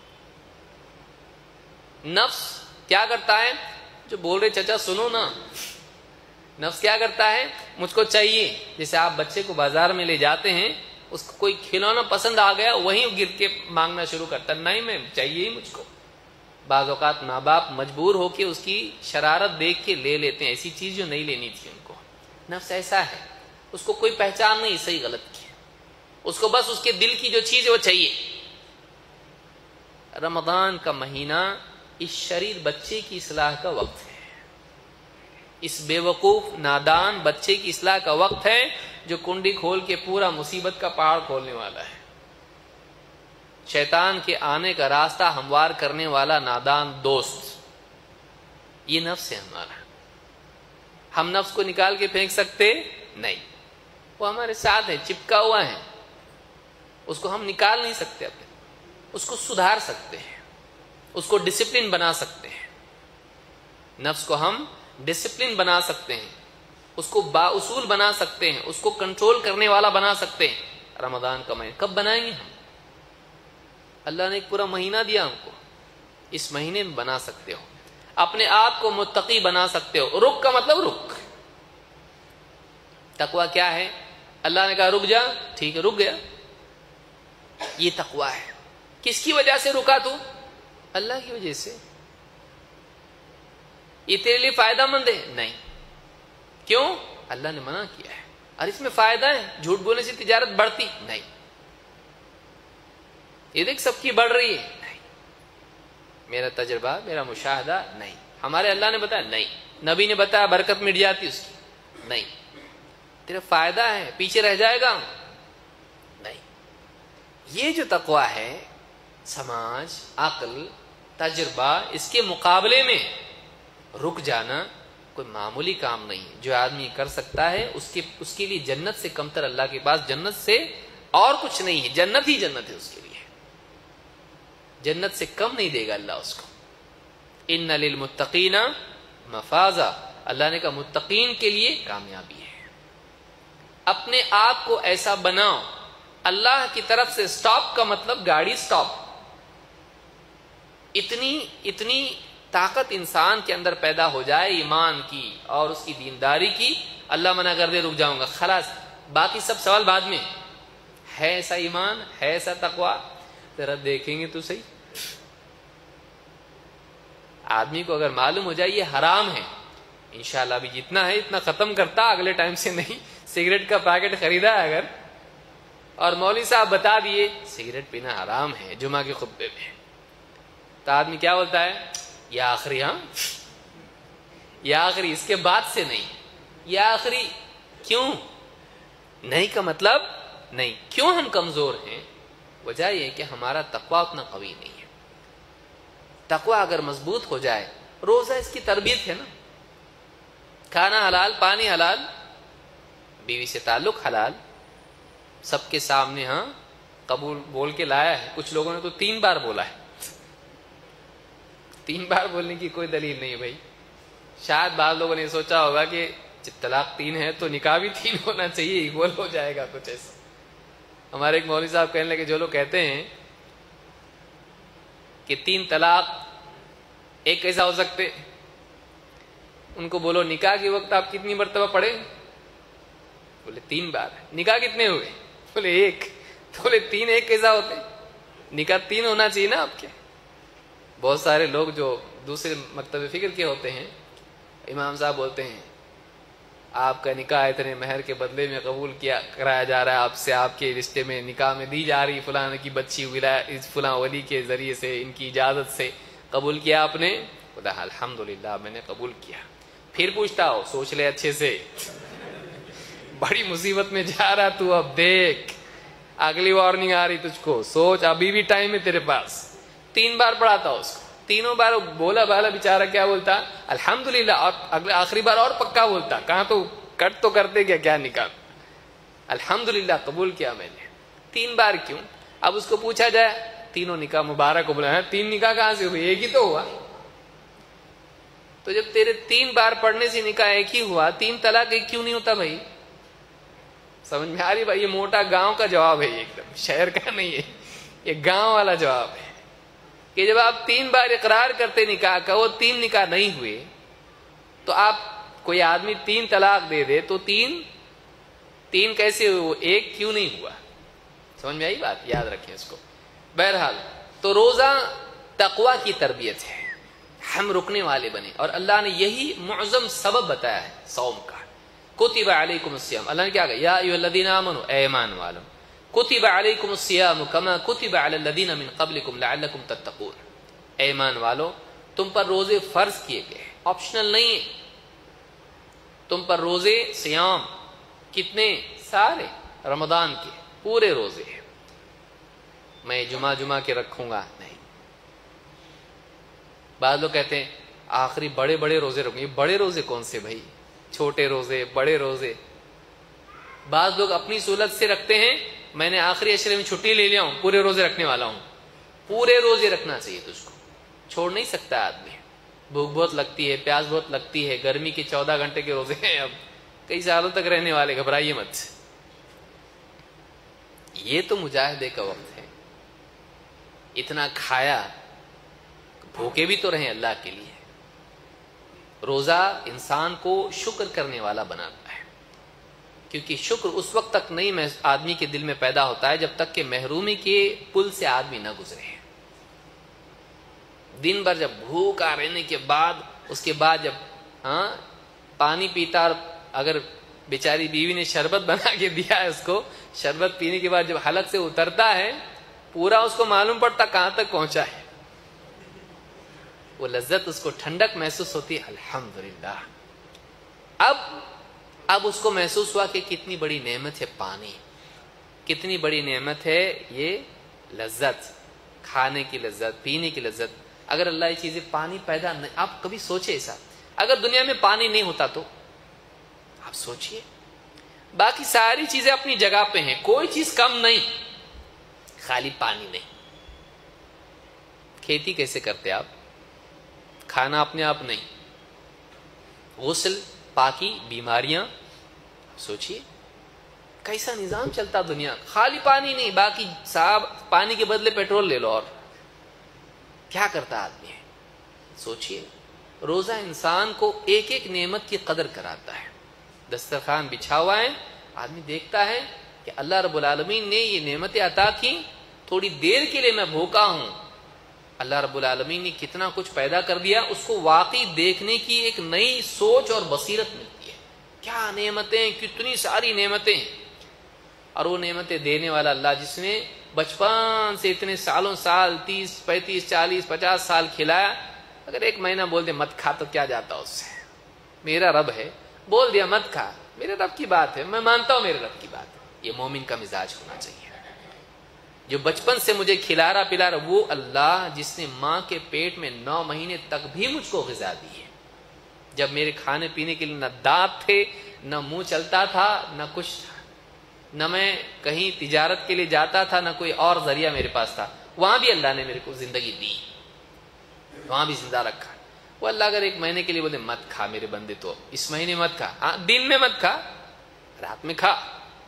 नफ्स क्या करता है, जो बोल रहे चचा सुनो ना, नफ्स क्या करता है, मुझको चाहिए। जैसे आप बच्चे को बाजार में ले जाते हैं, उसको कोई खिलौना पसंद आ गया, वहीं गिर के मांगना शुरू करता है, नहीं मैं चाहिए ही मुझको। बाज़ औक़ात माँ बाप मजबूर होके उसकी शरारत देख के ले लेते हैं, ऐसी चीज जो नहीं लेनी थी उनको। नफ्स ऐसा है, उसको कोई पहचान नहीं सही गलत की, उसको बस उसके दिल की जो चीज है वो चाहिए। रमजान का महीना इस शरीर बच्चे की इस्लाह का वक्त है, इस बेवकूफ नादान बच्चे की इस्लाह का वक्त है, जो कुंडी खोल के पूरा मुसीबत का पहाड़ खोलने वाला है। शैतान के आने का रास्ता हमवार करने वाला नादान दोस्त, ये नफ्स है हमारा। हम नफ्स को निकाल के फेंक सकते नहीं, वो हमारे साथ है, चिपका हुआ है, उसको हम निकाल नहीं सकते अपने, उसको सुधार सकते हैं, उसको डिसिप्लिन बना सकते हैं। नफ्स को हम डिसिप्लिन बना सकते हैं, उसको बाउसूल बना सकते हैं, उसको कंट्रोल करने वाला बना सकते हैं। रमजान का महीना कब बनाएंगे हम, अल्लाह ने एक पूरा महीना दिया हमको, इस महीने में बना सकते हो, अपने आप को मुत्तकी बना सकते हो। रुक का मतलब रुक, तकवा क्या है, अल्लाह ने कहा रुक जा, ठीक है रुक गया, ये तकवा है। किसकी वजह से रुका तू, अल्लाह की वजह से। ये तेरे लिए फायदा मंद है, नहीं, क्यों, अल्लाह ने मना किया है। और इसमें फायदा है, झूठ बोलने से तिजारत बढ़ती नहीं, ये देख सबकी बढ़ रही है, नहीं, मेरा तजर्बा मेरा मुशाहदा नहीं, हमारे अल्लाह ने बताया नहीं, नबी ने बताया बरकत मिट जाती उसकी, नहीं, तेरा फायदा है, पीछे रह जाएगा नहीं। ये जो तकवा है, समाज, अक्ल, तजर्बा, इसके मुकाबले में रुक जाना कोई मामूली काम नहीं है। जो आदमी कर सकता है उसके उसके लिए जन्नत से कमतर अल्लाह के पास जन्नत से और कुछ नहीं है, जन्नत ही जन्नत है उसके लिए, जन्नत से कम नहीं देगा अल्लाह उसको। इन्ना लिल मुत्तकीना मफाजा, अल्लाह ने कहा मुत्तकीन के लिए कामयाबी है। अपने आप को ऐसा बनाओ, अल्लाह की तरफ से स्टॉप का मतलब गाड़ी स्टॉप। इतनी इतनी ताकत इंसान के अंदर पैदा हो जाए ईमान की और उसकी दीनदारी की, अल्लाह मना कर दे रुक जाऊंगा, खलास, बाकी सब सवाल बाद में। है ऐसा ईमान, है ऐसा तकवा, जरा देखेंगे तो सही। आदमी को अगर मालूम हो जाए ये हराम है, इंशाल्लाह भी जितना है इतना खत्म करता, अगले टाइम से नहीं। सिगरेट का पैकेट खरीदा है अगर, और मौलवी साहब बता दिए सिगरेट पीना हराम है जुमा के खुतबे में, तो आदमी क्या बोलता है, या आखिरी, हाँ या आखिरी, इसके बाद से नहीं, या आखिरी। क्यों नहीं का मतलब नहीं, क्यों हम कमजोर हैं, वजह यह कि हमारा तकवा उतना कवी नहीं है। तकवा अगर मजबूत हो जाए, रोजा इसकी तरबियत है ना, खाना हलाल, पानी हलाल, बीवी से ताल्लुक हलाल, सबके सामने हाँ कबूल बोल के लाया है। कुछ लोगों ने तो तीन बार बोला है, तीन बार बोलने की कोई दलील नहीं भाई। शायद बाद लोगों ने सोचा होगा कि तलाक तीन है तो निकाह भी तीन होना चाहिए, इक्वल हो जाएगा कुछ ऐसा। हमारे एक मौलवी साहब कहने लगे, जो लोग कहते हैं कि तीन तलाक एक कैसा हो सकते, उनको बोलो निकाह के वक्त आप कितनी मर्तबा पढ़े, بولے تین بار. نکاح کتنے ہوئے؟ بولے ایک. تو بولے تین ایک کیسا ہوتے؟ نکاح تین ہونا چاہیے نا آپ کے. بہت سارے لوگ جو دوسرے مکتب فکر کے ہوتے ہیں، امام صاحب بولتے ہیں آپ کا نکاح اتنے مہر کے بدلے میں قبول کیا کرایا جا رہا ہے، آپ سے آپ کے رشتے میں نکاح میں دی جا رہی فلاں کی بچی ولایت فلاں ولی کے ذریعے سے، ان کی اجازت سے قبول کیا آپ نے؟ بولا الحمدللہ میں نے قبول کیا. پھر پوچھتا ہو سوچ لے اچھے سے، بڑی مصیبت میں جا رہا تو، اب دیکھ اگلی وارننگ آ رہی تجھ کو، سوچ ابھی بھی ٹائم ہے تیرے پاس. تین بار پڑھاتا اس کو، تینوں بار بولا بالا بیچارہ کیا بولتا؟ الحمدللہ. اور اگلے آخری بار اور پکا بولتا، کہاں تو کٹ تو کرتے کیا کیا نکاح، الحمدللہ قبول کیا میں نے. تین بار کیوں؟ اب اس کو پوچھا جائے تینوں نکاح مبارک کو، بولا تین نکاح کہاں سے ہوئی؟ ایک ہی تو ہوا. تو جب تیرے تین بار پڑھنے سے نکاح ایک ہی ہوا، تین طلاق ایک کیوں نہیں ہوتا بھائی؟ سمجھ میں آ رہی بھائی؟ یہ موٹا گاؤں کا جواب ہے، ایک دم شہر کا نہیں ہے، یہ گاؤں والا جواب ہے کہ جب آپ تین بار اقرار کرتے نکاح کا، وہ تین نکاح نہیں ہوئے، تو آپ کوئی آدمی تین طلاق دے دے تو تین تین کیسے ہوئے؟ ایک کیوں نہیں ہوا؟ سمجھ میں آئی بات؟ یاد رکھیں اس کو. بہرحال تو روزہ تقوی کی تربیت ہے، ہم رکنے والے بنے، اور اللہ نے یہی معظم سبب بتایا ہے صوم کا. کتب علیکم الصیام، اللہ نے کیا کہا؟ یا ایھا الذین آمنوا، اے ایمان والو، کتب علیکم الصیام کما کتب علی الذین من قبلکم لعلکم تتقون. اے ایمان والو تم پر روزے فرض کیے گئے، آپشنل نہیں ہے. تم پر روزے صیام کتنے؟ سارے رمضان کے پورے روزے ہیں. میں جمعہ جمعہ کے رکھوں گا نہیں. بعض لوگ کہتے ہیں آخری بڑے بڑے روزے رکھوں. یہ بڑے روزے کون سے بھائی؟ چھوٹے روزے بڑے روزے. بعض لوگ اپنی سہولت سے رکھتے ہیں، میں نے آخری عشرے میں چھٹی لے لیا ہوں، پورے روزے رکھنے والا ہوں. پورے روزے رکھنا چاہیے تجھ کو، چھوڑ نہیں سکتا آدمی. بھوک بہت لگتی ہے، پیاس بہت لگتی ہے، گرمی کے چودہ گھنٹے کے روزے ہیں، اب کئی سالوں تک رہنے والے، گھبرائیے مت. یہ تو مجاہدے کا وقت ہے. اتنا کھایا، بھوکے بھی تو رہیں اللہ کے لیے. روزہ انسان کو شکر کرنے والا بناتا ہے، کیونکہ شکر اس وقت تک نہیں آدمی کے دل میں پیدا ہوتا ہے جب تک کہ محرومی کے پل سے آدمی نہ گزرے. دن بھر جب بھوکا رہنے کے بعد، اس کے بعد جب ہاں پانی پیتا، اور اگر بیچاری بیوی نے شربت بنا کے دیا ہے اس کو، شربت پینے کے بعد جب حلق سے اترتا ہے، پورا اس کو معلوم پڑتا کہاں تک پہنچا ہے. وہ لذت، اس کو ٹھنڈک محسوس ہوتی ہے. الحمدللہ. اب اب اس کو محسوس ہوا کہ کتنی بڑی نعمت ہے پانی، کتنی بڑی نعمت ہے یہ لذت، کھانے کی لذت، پینے کی لذت. اگر اللہ یہ چیزیں پانی پیدا نہیں، آپ کبھی سوچے ایسا، اگر دنیا میں پانی نہیں ہوتا تو آپ سوچئے. باقی ساری چیزیں اپنی جگہ پہ ہیں، کوئی چیز کم نہیں، خالی پانی نہیں. کھیتی کیسے کرتے آپ؟ کھانا اپنے آپ نہیں، غسل، پاکی، بیماریاں. سوچئے کیسا نظام چلتا دنیا. خالی پانی نہیں، باقی صاحب پانی کے بدلے پیٹرول لے لو. اور کیا کرتا آدمی ہے؟ سوچئے. روزہ انسان کو ایک ایک نعمت کی قدر کراتا ہے. دسترخوان بچھا ہوا ہے، آدمی دیکھتا ہے کہ اللہ رب العالمین نے یہ نعمتیں عطا کی، تھوڑی دیر کے لیے میں بھوکا ہوں، اللہ رب العالمین نے کتنا کچھ پیدا کر دیا. اس کو واقعی دیکھنے کی ایک نئی سوچ اور بصیرت ملتی ہے. کیا نعمتیں، کتنی ساری نعمتیں. اور وہ نعمتیں دینے والا اللہ جس نے بچپن سے اتنے سالوں سال تیس پینتیس چالیس پچاس سال کھلایا، اگر ایک مہینہ بول دے مت کھا تو کیا جاتا اس سے؟ میرا رب ہے، بول دیا مت کھا، میرے رب کی بات ہے، میں مانتا ہوں میرے رب کی بات ہے. یہ مومن کا مزاج ہونا چاہیے، جو بچپن سے مجھے کھلا رہا پلا رہا. وہ اللہ جس نے ماں کے پیٹ میں نو مہینے تک بھی مجھ کو غذا دی ہے، جب میرے کھانے پینے کے لیے نہ دانت تھے، نہ منہ چلتا تھا، نہ کچھ تھا، نہ میں کہیں تجارت کے لیے جاتا تھا، نہ کوئی اور ذریعہ میرے پاس تھا. وہاں بھی اللہ نے میرے کو زندگی دی، وہاں بھی زندہ رکھا. وہ اللہ اگر ایک مہینے کے لیے بولے مت کھا میرے بندے، تو اس مہینے مت کھا. ہاں دن میں مت کھا، رات میں کھا،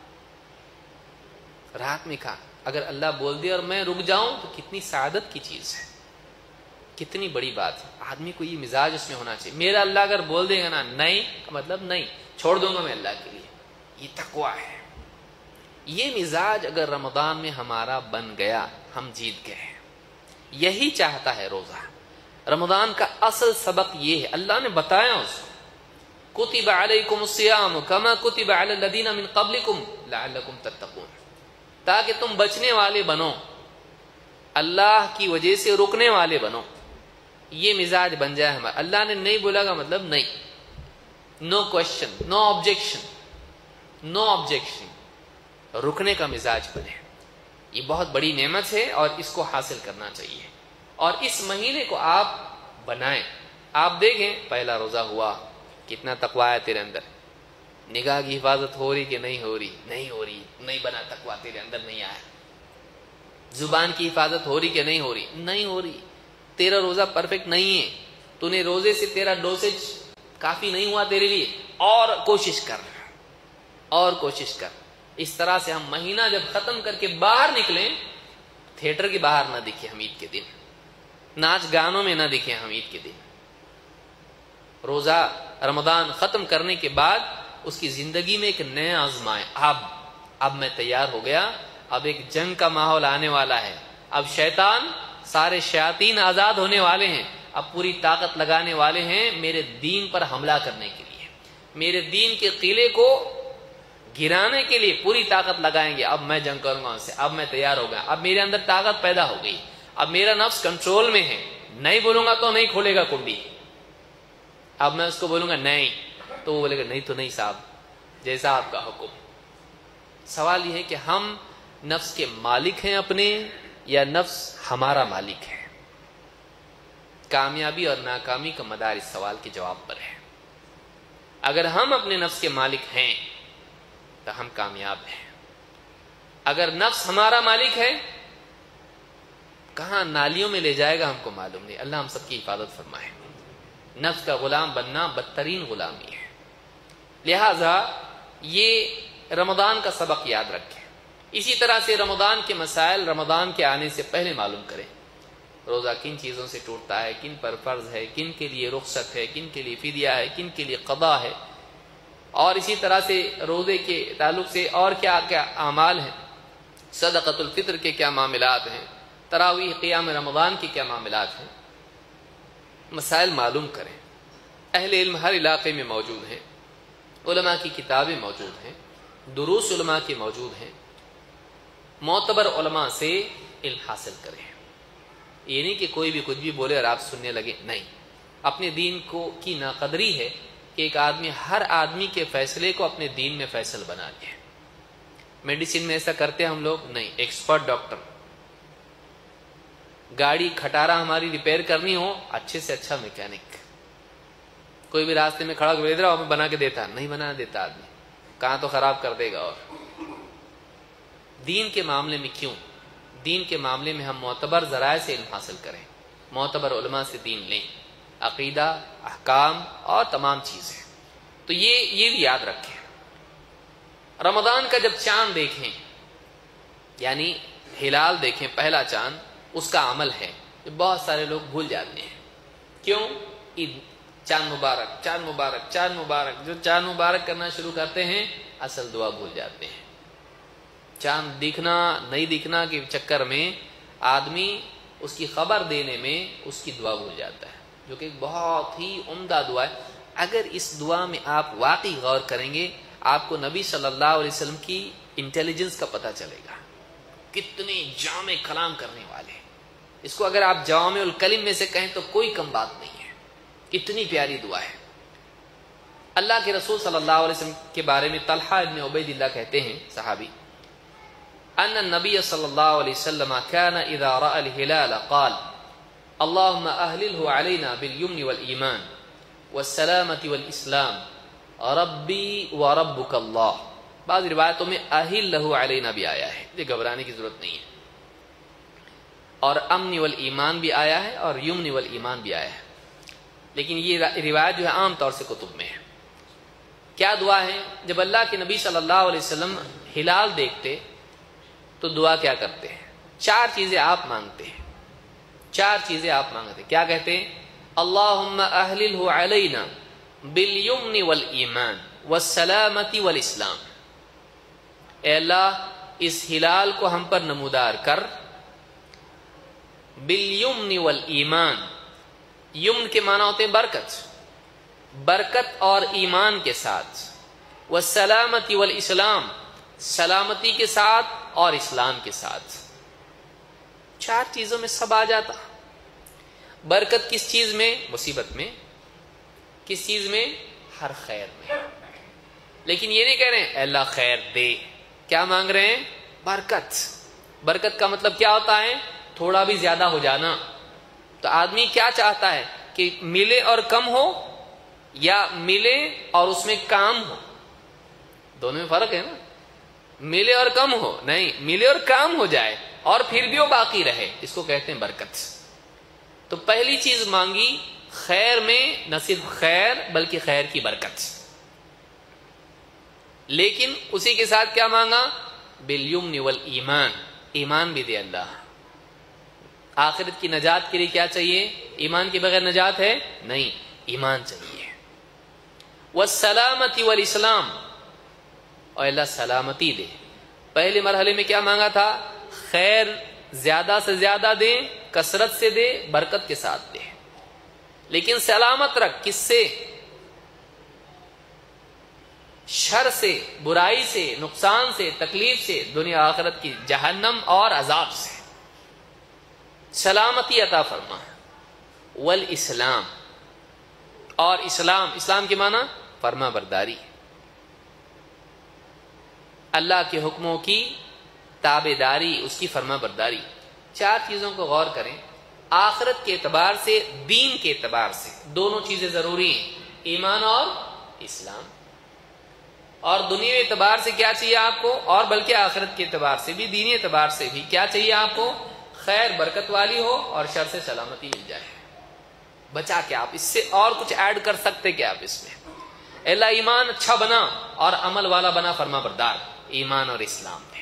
رات میں کھا. اگر اللہ بول دے اور میں رک جاؤں تو کتنی سعادت کی چیز ہے، کتنی بڑی بات ہے. آدمی کو یہ مزاج اس میں ہونا چاہیے. میرا اللہ اگر بول دے گا نا نہیں، مطلب نہیں، چھوڑ دوں گا میں اللہ کے لیے. یہ تقویٰ ہے. یہ مزاج اگر رمضان میں ہمارا بن گیا ہم جیت گئے. یہی چاہتا ہے روزہ. رمضان کا اصل سبق یہ ہے, اللہ نے بتایا اس کو, کتب علیکم الصیام کما کتب علی الذین من قبلکم لعلکم تتقون, تاکہ تم بچنے والے بنو, اللہ کی وجہ سے رکنے والے بنو. یہ مزاج بن جائے ہمارا. اللہ نے نہیں بولا کا مطلب نہیں, no question, no objection, no objection, رکنے کا مزاج بنے. یہ بہت بڑی نعمت ہے اور اس کو حاصل کرنا چاہیے. اور اس مہینے کو آپ بنائیں. آپ دیکھیں پہلا روزہ ہوا, کتنا تقویٰ ہے تیرے اندر, نگاہ کی حفاظت ہو رہی کہ نہیں ہو رہی؟ نہیں ہو رہی, نہیں بنا تقویٰ, تیرے اندر نہیں آیا. زبان کی حفاظت ہو رہی کہ نہیں ہو رہی؟ نہیں ہو رہی. تیرا روزہ پرفیکٹ نہیں ہے, تو نے روزے سے تیرا ڈوسیج کافی نہیں ہوا تیرے لیے, اور کوشش کر, اور کوشش کر. اس طرح سے ہم مہینہ جب ختم کر کے باہر نکلیں, تھیٹر کے باہر نہ دکھے ہم عید کے دن, ناچ گانوں میں نہ دکھے ہم عید کے دن. روزہ رمضان ختم کرنے کے بعد اس کی زندگی میں ایک نیا آزمائے. اب اب میں تیار ہو گیا, اب ایک جنگ کا ماحول آنے والا ہے. اب شیطان, سارے شیاطین آزاد ہونے والے ہیں, اب پوری طاقت لگانے والے ہیں میرے دین پر حملہ کرنے کے لیے, میرے دین کے قلعے کو گرانے کے لیے پوری طاقت لگائیں گے. اب میں جنگ کروں گا ان سے. اب میں تیار ہو گیا, اب میرے اندر طاقت پیدا ہو گئی, اب میرا نفس کنٹرول میں ہے. نہیں بولوں گا تو نہیں کھولے گا کنڈی. اب میں اس کو بولوں گا نہیں, تو وہ بولے گا نہیں تو نہیں صاحب, جیسا آپ کا حکم. سوال یہ ہے کہ ہم نفس کے مالک ہیں اپنے, یا نفس ہمارا مالک ہے؟ کامیابی اور ناکامی کا مدار اس سوال کے جواب پر ہے. اگر ہم اپنے نفس کے مالک ہیں تو ہم کامیاب ہیں. اگر نفس ہمارا مالک ہے, کہاں نالیوں میں لے جائے گا ہم کو معلوم نہیں. اللہ ہم سب کی حفاظت فرمائے. نفس کا غلام بننا بدترین غلامی ہے. لہذا یہ رمضان کا سبق یاد رکھیں. اسی طرح سے رمضان کے مسائل رمضان کے آنے سے پہلے معلوم کریں. روزہ کن چیزوں سے ٹوٹتا ہے, کن پر فرض ہے, کن کے لیے رخصت ہے, کن کے لیے فدیہ ہے, کن کے لیے قضا ہے, اور اسی طرح سے روزے کے تعلق سے اور کیا کیا اعمال ہیں, صدقۃ الفطر کے کیا معاملات ہیں, تراویح قیام رمضان کے کیا معاملات ہیں. مسائل معلوم کریں. اہل علم ہر علاقے میں موجود ہیں, علماء کی کتابیں موجود ہیں, دروس علماء کے موجود ہیں. معتبر علماء سے علم حاصل کریں. یہ نہیں کہ کوئی بھی کچھ بھی بولے اور آپ سننے لگے, نہیں. اپنے دین کو کی ناقدری ہے کہ ایک آدمی ہر آدمی کے فیصلے کو اپنے دین میں فیصل بنا لے. میڈیسن میں ایسا کرتے ہیں ہم لوگ, نہیں. ایکسپرٹ ڈاکٹر, گاڑی کھٹارا ہماری ریپیئر کرنی ہو, اچھے سے اچھا میکینک. کوئی بھی راستے میں کھڑا دے رہا ہمیں بنا کے دیتا, نہیں بنا دیتا آدمی, کہاں تو خراب کر دے گا. اور دین کے معاملے میں کیوں, دین کے معاملے میں ہم معتبر ذرائع سے علم حاصل کریں, معتبر علماء سے دین لیں, عقیدہ, احکام اور تمام چیزیں. تو یہ یہ بھی یاد رکھیں. رمضان کا جب چاند دیکھیں, یعنی ہلال دیکھیں, پہلا چاند, اس کا عمل ہے. بہت سارے لوگ بھول جاتے ہیں. کیوں؟ عید, چاند مبارک, چاند مبارک, چاند مبارک. جو چاند مبارک کرنا شروع کرتے ہیں اصل دعا بھول جاتے ہیں. چاند دکھنا نہیں دکھنا کے چکر میں آدمی اس کی خبر دینے میں اس کی دعا بھول جاتا ہے, جو کہ ایک بہت ہی عمدہ دعا ہے. اگر اس دعا میں آپ واقعی غور کریں گے, آپ کو نبی صلی اللہ علیہ وسلم کی انٹیلیجنس کا پتہ چلے گا. کتنے جامع کلام کرنے والے. اس کو اگر آپ جوامع الکلم میں سے کہیں تو کوئی کم بات نہیں ہے. کتنی پیاری دعا ہے. اللہ کے رسول صلی اللہ علیہ وسلم کے بارے میں طلحہ ابن عبید اللہ کہتے ہیں, صحابی, ان النبی صلی اللہ علیہ وسلم كان اذا راى الهلال قال اللهم اهلله علينا باليمن والايمان والسلامة والاسلام ربی وربک اللہ. بعض روایتوں میں اہلہ علینا بھی آیا ہے, یہ گھبرانے کی ضرورت نہیں ہے. اور امن والایمان بھی آیا ہے اور یمن والایمان بھی آیا ہے, لیکن یہ روایت جو ہے عام طور سے کتب میں ہے. کیا دعا ہے؟ جب اللہ کے نبی صلی اللہ علیہ وسلم ہلال دیکھتے تو دعا کیا کرتے ہیں؟ چار چیزیں آپ مانگتے ہیں. چار چیزیں آپ مانگتے ہیں. کیا کہتے ہیں؟ اللہم اہللہ علینا بالیمن والایمان والسلامة والاسلام. اے اللہ اس ہلال کو ہم پر نمودار کر بالیمن والایمان. یمن کے معنی ہوتے ہیں برکت، برکت اور ایمان کے ساتھ، والسلامتی والاسلام، سلامتی کے ساتھ اور اسلام کے ساتھ. چار چیزوں میں سب آ جاتا. برکت کس چیز میں؟ مصیبت میں. کس چیز میں؟ ہر خیر میں. لیکن یہ نہیں کہہ رہے ہیں اے اللہ خیر دے، کیا مانگ رہے ہیں؟ برکت. برکت کا مطلب کیا ہوتا ہے؟ تھوڑا بھی زیادہ ہو جانا. تو آدمی کیا چاہتا ہے کہ ملے اور کم ہو، یا ملے اور اس میں کام ہو؟ دونوں میں فرق ہے نا. ملے اور کم ہو نہیں، ملے اور کام ہو جائے اور پھر بھی وہ باقی رہے، اس کو کہتے ہیں برکت. تو پہلی چیز مانگی خیر میں، نہ صرف خیر بلکہ خیر کی برکت. لیکن اسی کے ساتھ کیا مانگا؟ بالیمن والایمان، ایمان بھی دے اللہ. آخرت کی نجات کے لیے کیا چاہیے؟ ایمان کے بغیر نجات ہے نہیں، ایمان چاہیے. والسلامتی والاسلام، اور اللہ سلامتی دے. پہلے مرحلے میں کیا مانگا تھا؟ خیر زیادہ سے زیادہ دے، کثرت سے دے، برکت کے ساتھ دے. لیکن سلامت رکھ کس سے؟ شر سے، برائی سے، نقصان سے، تکلیف سے، دنیا آخرت کی جہنم اور عذاب سے. سلامتی عطا فرما. والاسلام، اور اسلام، اسلام کے معنی فرما برداری، اللہ کے حکموں کی تابع داری، اس کی فرما برداری. چار چیزوں کو غور کریں. آخرت کے اعتبار سے، دین کے اعتبار سے دونوں چیزیں ضروری ہیں، ایمان اور اسلام. اور دنیاوی اعتبار سے کیا چاہیے آپ کو؟ اور بلکہ آخرت کے اعتبار سے بھی، دینی اعتبار سے بھی کیا چاہیے آپ کو؟ خیر برکت والی ہو اور شر سے سلامتی مل جائے. بچا کے آپ اس سے اور کچھ ایڈ کر سکتے کیا آپ اس میں؟ اللہ ایمان اچھا بنا اور عمل والا بنا فرما بردار، ایمان اور اسلام دے.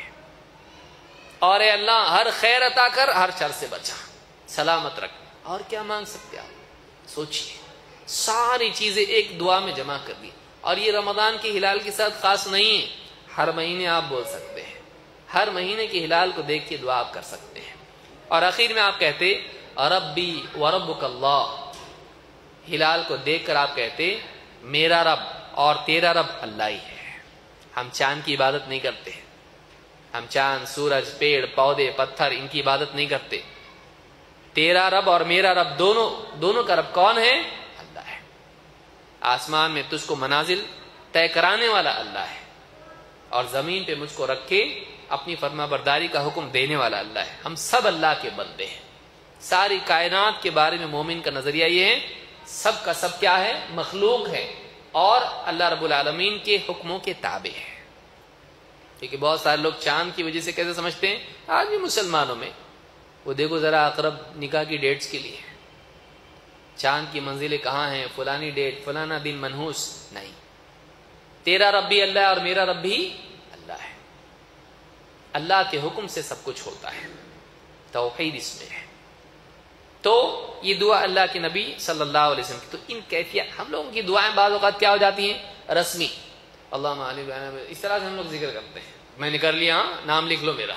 اور اے اللہ ہر خیر عطا کر، ہر شر سے بچا، سلامت رکھ. اور کیا مانگ سکتے آپ؟ سوچئے. ساری چیزیں ایک دعا میں جمع کر دی. اور یہ رمضان کے ہلال کے ساتھ خاص نہیں ہے، ہر مہینے آپ بول سکتے ہیں. ہر مہینے کے ہلال کو دیکھ کے دعا آپ کر سکتے ہیں. اور آخر میں آپ کہتے ربی وربک اللہ. ہلال کو دیکھ کر آپ کہتے میرا رب اور تیرا رب اللہ ہی ہے. ہم چاند کی عبادت نہیں کرتے، ہم چاند، سورج، پیڑ پودے، پتھر ان کی عبادت نہیں کرتے. تیرا رب اور میرا رب دونوں دونوں کا رب کون ہے؟ اللہ ہے. آسمان میں تجھ کو منازل طے کرانے والا اللہ ہے، اور زمین پہ مجھ کو رکھ کے اپنی فرما برداری کا حکم دینے والا اللہ ہے. ہم سب اللہ کے بندے ہیں. ساری کائنات کے بارے میں مومن کا نظریہ یہ ہے سب کا سب کیا ہے؟ مخلوق ہے، اور اللہ رب العالمین کے حکموں کے تابع ہے. کیونکہ بہت سارے لوگ چاند کی وجہ سے کیسے سمجھتے ہیں؟ آج بھی مسلمانوں میں وہ دیکھو ذرا اقرب نکاح کی ڈیٹس کے لیے چاند کی منزلیں کہاں ہیں، فلانی ڈیٹ، فلانا دن منحوس. نہیں، تیرا رب بھی اللہ ہے اور میرا رب بھی اللہ ہے. اللہ کے حکم سے سب کچھ ہوتا ہے، توحید اس میں ہے. تو یہ دعا اللہ کے نبی صلی اللہ علیہ وسلم کی. تو ان کیفیت ہم لوگوں کی دعائیں بعض اوقات کیا ہو جاتی ہیں؟ رسمی، اللہ علیہ اس طرح سے ہم لوگ ذکر کرتے ہیں. میں نے کر لیا، ہاں نام لکھ لو میرا.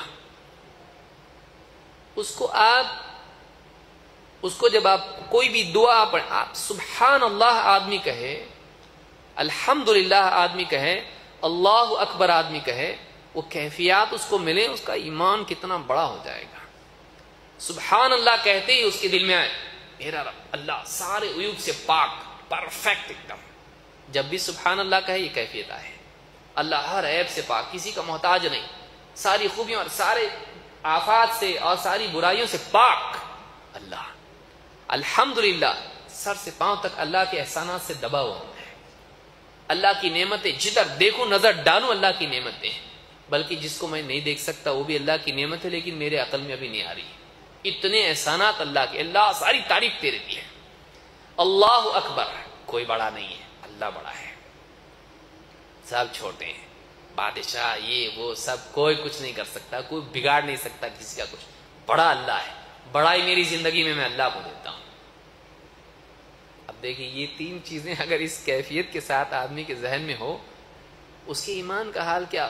اس کو آپ اس کو جب آپ کوئی بھی دعا پڑھیں، آپ سبحان اللہ آدمی کہے، الحمدللہ آدمی کہے، اللہ اکبر آدمی کہے، وہ کیفیات اس کو ملے، اس کا ایمان کتنا بڑا ہو جائے گا. سبحان اللہ کہتے ہی اس کے دل میں آئے میرا رب اللہ سارے عیوب سے پاک، پرفیکٹ ایک دم. جب بھی سبحان اللہ کہے یہ کیفیت آئے، اللہ ہر عیب سے پاک، کسی کا محتاج نہیں، ساری خوبیوں اور سارے آفات سے اور ساری برائیوں سے پاک اللہ. الحمدللہ سر سے پاؤں تک اللہ کے احسانات سے دبا ہوا ہے. اللہ کی نعمتیں جدھر دیکھوں نظر ڈالوں اللہ کی نعمتیں، بلکہ جس کو میں نہیں دیکھ سکتا وہ بھی اللہ کی نعمت ہے، لیکن میرے عقل میں ابھی نہیں آ رہی. اتنے احسانات اللہ کے. اللہ ساری تعریف تیرے دی ہے. اللہ اکبر، کوئی بڑا نہیں ہے، اللہ بڑا ہے. سب چھوٹے ہیں، بادشاہ یہ وہ سب کوئی کچھ نہیں کر سکتا، کوئی بگاڑ نہیں سکتا کسی کا کچھ. بڑا اللہ ہے. بڑائی میری زندگی میں میں اللہ کو دیتا ہوں. اب دیکھیں یہ تین چیزیں اگر اس کیفیت کے ساتھ آدمی کے ذہن میں ہو، اس کے ایمان کا حال کیا ہوگا؟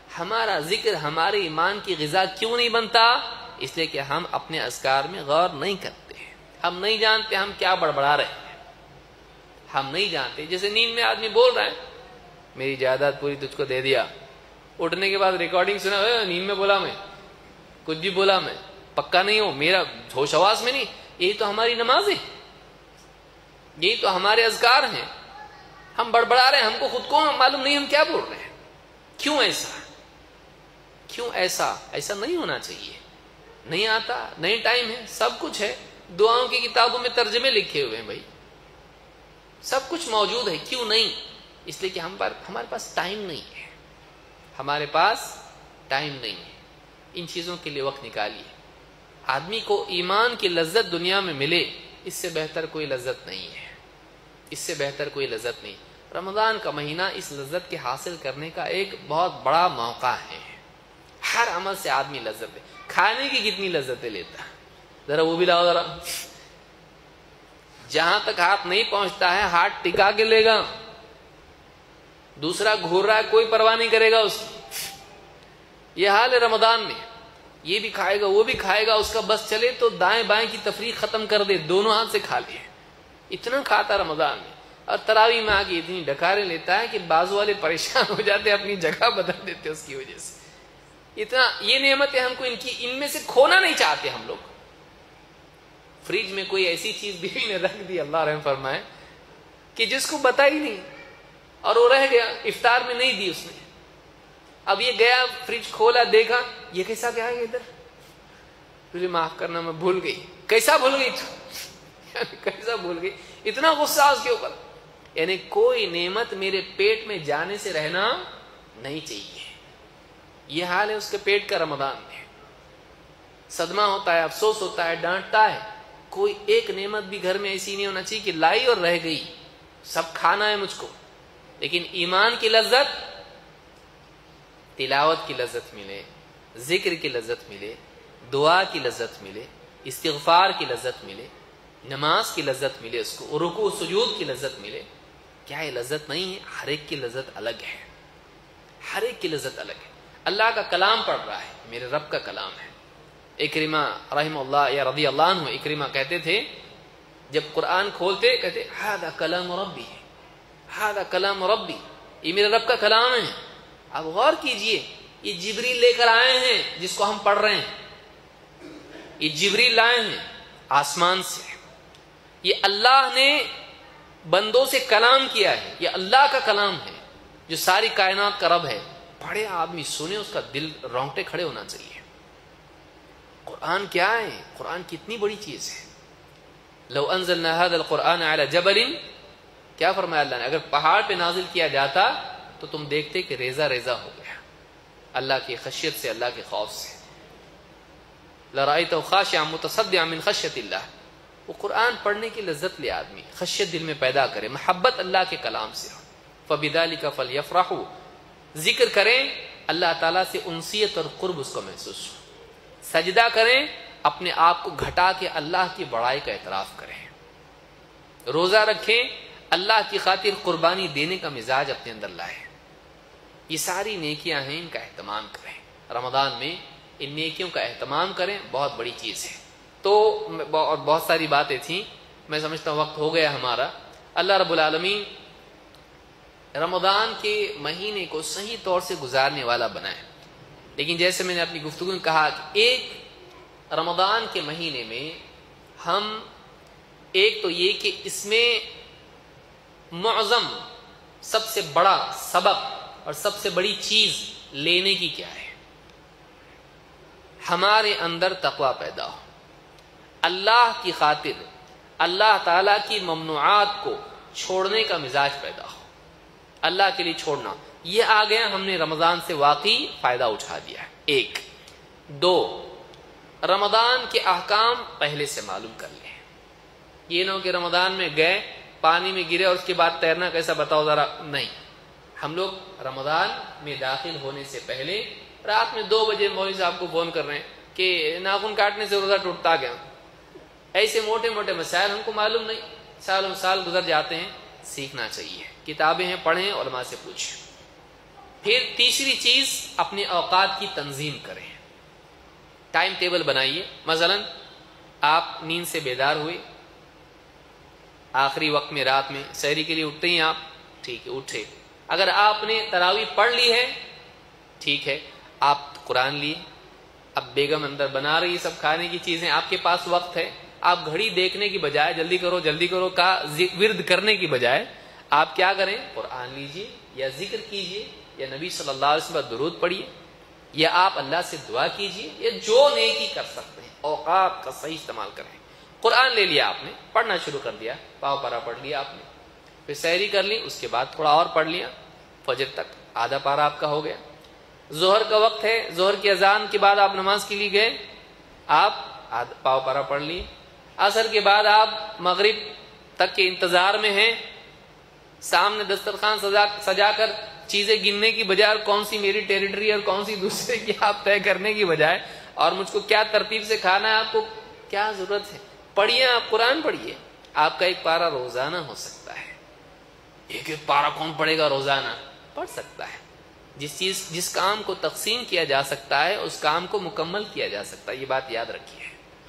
ہمارا ذکر ہمارے ایمان کی غذا کیوں نہیں بنتا؟ اس لیے کہ ہم اپنے اذکار میں غور نہیں کرتے، ہم نہیں جانتے ہم کیا بڑبڑا رہے ہیں، ہم نہیں جانتے. جیسے نیند میں آدمی بول رہا ہے میری جائیداد پوری تجھ کو دے دیا، اٹھنے کے بعد ریکارڈنگ سنا، نیند میں بولا میں کچھ بھی بولا، میں پکا نہیں ہوں، میرا ہوش حواس میں نہیں. یہی تو ہماری نماز ہے، یہی تو ہمارے اذکار ہیں. ہم بڑبڑا رہے ہیں، ہم کو خود کو معلوم نہیں ہم کیا بول رہے ہیں. کیوں ایسا؟ کیوں ایسا؟ ایسا نہیں ہونا چاہیے. نہیں آتا، نہیں ٹائم ہے، سب کچھ ہے. دعاؤں کی کتابوں میں ترجمے لکھے ہوئے ہیں بھائی، سب کچھ موجود ہے. کیوں نہیں؟ اس لیے کہ ہم پر ہمارے پاس ٹائم نہیں ہے، ہمارے پاس ٹائم نہیں ہے. ان چیزوں کے لیے وقت نکالیے. آدمی کو ایمان کی لذت دنیا میں ملے، اس سے بہتر کوئی لذت نہیں ہے، اس سے بہتر کوئی لذت نہیں. رمضان کا مہینہ اس لذت کے حاصل کرنے کا ایک بہت بڑا موقع ہے. ہر عمل سے آدمی لذت ہے. کھانے کی کتنی لذتیں لیتا ہے، ذرا وہ بھی لاؤ ذرا. جہاں تک ہاتھ نہیں پہنچتا ہے ہاتھ ٹکا کے لے گا. دوسرا گھور رہا ہے کوئی پرواہ نہیں کرے گا اس کی. یہ حال ہے رمضان میں. یہ بھی کھائے گا وہ بھی کھائے گا، اس کا بس چلے تو دائیں بائیں کی تفریق ختم کر دے، دونوں ہاتھ سے کھا لے. اتنا کھاتا رمضان میں. اور تراویح میں آگے اتنی ڈکاریں لیتا ہے کہ بازو والے پریشان ہو جاتے، اپنی جگہ بدل دیتے اس کی وجہ سے. اتنا یہ نعمتیں ہم کو ان کی ان میں سے کھونا نہیں چاہتے ہم لوگ. فریج میں کوئی ایسی چیز بیوی نے رکھ دی، اللہ رحم فرمائے، کہ جس کو بتا ہی نہیں اور وہ رہ گیا، افطار میں نہیں دی اس نے. اب یہ گیا فریج کھولا، دیکھا یہ کیسا گیا ہے ادھر، تجھے معاف کرنا میں بھول گئی. کیسا بھول گئی تو کیسا بھول گئی؟ اتنا غصہ اس کے اوپر. یعنی کوئی نعمت میرے پیٹ میں جانے سے رہنا نہیں چاہیے. یہ حال ہے اس کے پیٹ کا رمضان میں. صدمہ ہوتا ہے، افسوس ہوتا ہے، ڈانٹتا ہے. کوئی ایک نعمت بھی گھر میں ایسی نہیں ہونا چاہیے کہ لائی اور رہ گئی، سب کھانا ہے مجھ کو. لیکن ایمان کی لذت، تلاوت کی لذت ملے، ذکر کی لذت ملے، دعا کی لذت ملے، استغفار کی لذت ملے، نماز کی لذت ملے، اس کو رکوع سجود کی لذت ملے. کیا یہ لذت نہیں ہے؟ ہر ایک کی لذت الگ ہے، ہر ایک کی لذت الگ ہے. اللہ کا کلام پڑھ رہا ہے، میرے رب کا کلام ہے. اکرمہ رحم اللہ یا رضی اللہ عنہ، اکرمہ کہتے تھے جب قرآن کھولتے کہتے ھذا کلام ربی، ھذا کلام ربی، یہ میرے رب کا کلام ہے. اب غور کیجئے، یہ جبریل لے کر آئے ہیں جس کو ہم پڑھ رہے ہیں. یہ جبریل لائے ہیں آسمان سے. یہ اللہ نے بندوں سے کلام کیا ہے، یہ اللہ کا کلام ہے جو ساری کائنات کا رب ہے. پڑھے آدمی سنے، اس کا دل رونگٹے کھڑے ہونا چاہیے. قرآن کیا ہے؟ قرآن کتنی بڑی چیز ہے. لو انزلنا هذا القرآن على جبل، کیا فرمایا اللہ نے؟ اگر پہاڑ پہ نازل کیا جاتا تو تم دیکھتے کہ ریزہ ریزہ ہو گیا اللہ کی خشیت سے، اللہ کے خوف سے. لرأيته خاشعا متصدعا من خشیت اللہ. وہ قرآن پڑھنے کی لذت لے آدمی، خشیت دل میں پیدا کرے، محبت اللہ کے کلام سے. فبذلك فليفرحوا، ذکر کریں اللہ تعالیٰ سے انسیت اور قرب اس کو محسوس ہو. سجدہ کریں، اپنے آپ کو گھٹا کے اللہ کی بڑائی کا اعتراف کریں. روزہ رکھیں، اللہ کی خاطر قربانی دینے کا مزاج اپنے اندر لائیں. یہ ساری نیکیاں ہیں، ان کا اہتمام کریں. رمضان میں ان نیکیوں کا اہتمام کریں، بہت بڑی چیز ہے. تو اور بہت ساری باتیں تھیں، میں سمجھتا ہوں وقت ہو گیا ہمارا. اللہ رب العالمین رمضان کے مہینے کو صحیح طور سے گزارنے والا بنائے. لیکن جیسے میں نے اپنی گفتگو میں کہا کہ ایک رمضان کے مہینے میں ہم ایک تو یہ کہ اس میں معظم سب سے بڑا سبب اور سب سے بڑی چیز لینے کی کیا ہے؟ ہمارے اندر تقوی پیدا ہو، اللہ کی خاطر اللہ تعالیٰ کی ممنوعات کو چھوڑنے کا مزاج پیدا ہو، اللہ کے لیے چھوڑنا. یہ آ گیا، ہم نے رمضان سے واقعی فائدہ اٹھا دیا ہے. ایک دو، رمضان کے احکام پہلے سے معلوم کر لیں. یہ نہ ہو کہ رمضان میں گئے، پانی میں گرے اور اس کے بعد تیرنا کیسا بتاؤ ذرا. نہیں، ہم لوگ رمضان میں داخل ہونے سے پہلے رات میں دو بجے مولوی صاحب کو فون کر رہے ہیں کہ ناخن کاٹنے سے روزہ ٹوٹتا گیا. ایسے موٹے موٹے مسائل ہم کو معلوم نہیں، سالوں سال گزر جاتے ہیں. سیکھنا چاہیے، کتابیں ہیں پڑھیں، علماء سے پوچھیں. پھر تیسری چیز اپنے اوقات کی تنظیم کریں، ٹائم ٹیبل بنائیے. مثلا آپ نیند سے بیدار ہوئے، آخری وقت میں رات میں سحری کے لیے اٹھتے ہیں آپ، ٹھیک ہے اٹھے. اگر آپ نے تراویح پڑھ لی ہے ٹھیک ہے، آپ قرآن لیے، اب بیگم اندر بنا رہی سب کھانے کی چیزیں، آپ کے پاس وقت ہے، آپ گھڑی دیکھنے کی بجائے جلدی کرو جلدی کرو کا ورد کرنے کی بجائے آپ کیا کریں، قرآن لیجئے یا ذکر کیجئے یا نبی صلی اللہ علیہ وسلم پر درود پڑھیے یا آپ اللہ سے دعا کیجئے یا جو نیکی کر سکتے ہیں. اوقات کا صحیح استعمال کریں. قرآن لے لیا آپ نے، پڑھنا شروع کر دیا، پاؤ پارا پڑھ لیا آپ نے، پھر سحری کر لی، اس کے بعد تھوڑا اور پڑھ لیا، فجر تک آدھا پارا آپ کا ہو گیا. ظہر کا وقت ہے، ظہر کی اذان کے بعد آپ نماز کے لیے گئے، آپ پاؤ پارا پڑھ لی. عصر کے بعد آپ مغرب تک کے انتظار میں ہیں، سامنے دسترخوان سجا سجا کر چیزیں گننے کی بجائے اور کون سی میری ٹیریٹری اور کون سی دوسرے کی آپ طے کرنے کی بجائے اور مجھ کو کیا ترتیب سے کھانا ہے، آپ کو کیا ضرورت ہے، پڑھیے، آپ قرآن پڑھیے. آپ کا ایک پارا روزانہ ہو سکتا ہے. ایک ایک پارا کون پڑھے گا روزانہ؟ پڑھ سکتا ہے. جس چیز جس کام کو تقسیم کیا جا سکتا ہے اس کام کو مکمل کیا جا سکتا ہے. یہ بات یاد رکھیے،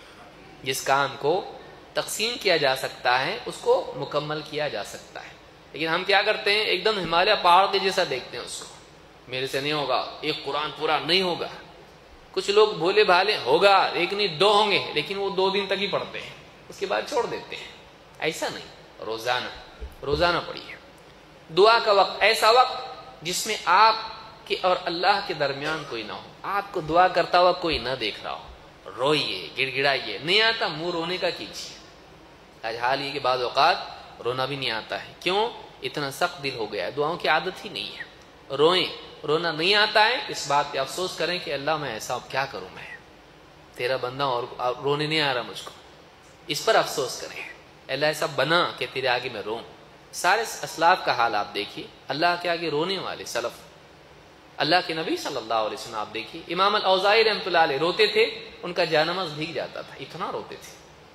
جس کام کو تقسیم کیا جا سکتا ہے اس کو مکمل کیا جا سکتا ہے. لیکن ہم کیا کرتے ہیں، ایک دم ہمالیہ پہاڑ کے جیسا دیکھتے ہیں اس کو، میرے سے نہیں ہوگا، ایک قرآن پورا نہیں ہوگا. کچھ لوگ بھولے بھالے، ہوگا ایک نہیں دو ہوں گے، لیکن وہ دو دن تک ہی پڑھتے ہیں، اس کے بعد چھوڑ دیتے ہیں. ایسا نہیں، روزانہ روزانہ پڑھیے. دعا کا وقت، ایسا وقت جس میں آپ کے اور اللہ کے درمیان کوئی نہ ہو، آپ کو دعا کرتا ہوا کوئی نہ دیکھ رہا ہو، روئیے، گڑ گڑائیے. نہیں آتا منہ رونے کا کیجیے. آج حال یہ کہ بعض اوقات رونا بھی نہیں آتا ہے. کیوں؟ اتنا سخت دل ہو گیا ہے، دعاؤں کی عادت ہی نہیں ہے. روئیں، رونا نہیں آتا ہے، اس بات پہ افسوس کریں کہ اللہ میں ایسا اب کیا کروں، میں تیرا بندہ اور رونے نہیں آ رہا مجھ کو. اس پر افسوس کریں، اللہ ایسا بنا کہ تیرے آگے میں روؤں. سارے اسلاف کا حال آپ دیکھیے، اللہ کے آگے رونے والے سلف. اللہ کے نبی صلی اللہ علیہ وسلم آپ دیکھیے، امام الاوزاعی رحمۃ اللہ علیہ روتے تھے، ان کا جانماز بھیگ جاتا تھا، اتنا روتے تھے.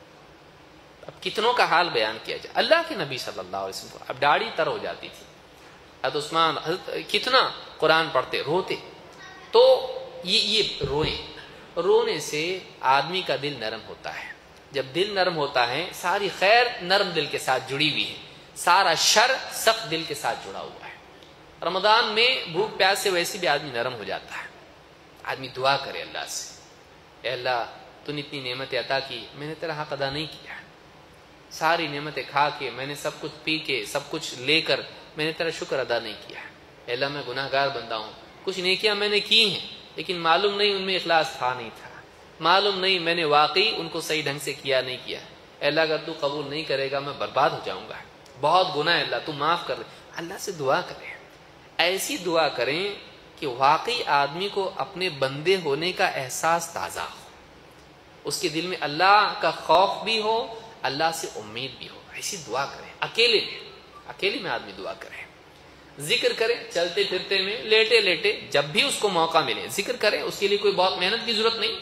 اب کتنوں کا حال بیان کیا جائے. اللہ کے نبی صلی اللہ علیہ وسلم کو اب داڑھی تر ہو جاتی تھی. حضرت عثمان حضرت کتنا قرآن پڑھتے، روتے. تو یہ یہ روئیں. رونے سے آدمی کا دل نرم ہوتا ہے. جب دل نرم ہوتا ہے، ساری خیر نرم دل کے ساتھ جڑی ہوئی ہے، سارا شر سخت دل کے ساتھ جڑا ہوا ہے. رمضان میں بھوک پیاس سے ویسے بھی آدمی نرم ہو جاتا ہے. آدمی دعا کرے اللہ سے، اے اللہ تو نے اتنی نعمتیں عطا کی، میں نے تیرا حق ادا نہیں کیا. ساری نعمتیں کھا کے، میں نے سب کچھ پی کے، سب کچھ لے کر میں نے تیرا شکر ادا نہیں کیا. اے اللہ میں گناہ گار بندہ ہوں. کچھ نیکیاں میں نے کی ہیں لیکن معلوم نہیں ان میں اخلاص تھا نہیں تھا، معلوم نہیں میں نے واقعی ان کو صحیح ڈھنگ سے کیا نہیں کیا. اے اللہ اگر تو قبول نہیں کرے گا میں برباد ہو جاؤں گا. بہت گناہ ہے اللہ، تو معاف کر دے. اللہ سے دعا کریں، ایسی دعا کریں کہ واقعی آدمی کو اپنے بندے ہونے کا احساس تازہ ہو، اس کے دل میں اللہ کا خوف بھی ہو، اللہ سے امید بھی ہو. ایسی دعا کریں. اکیلے میں اکیلے میں آدمی دعا کرے، ذکر کرے، چلتے پھرتے میں، لیٹے لیٹے، جب بھی اس کو موقع ملے ذکر کرے. اس کے لیے کوئی بہت محنت کی ضرورت نہیں.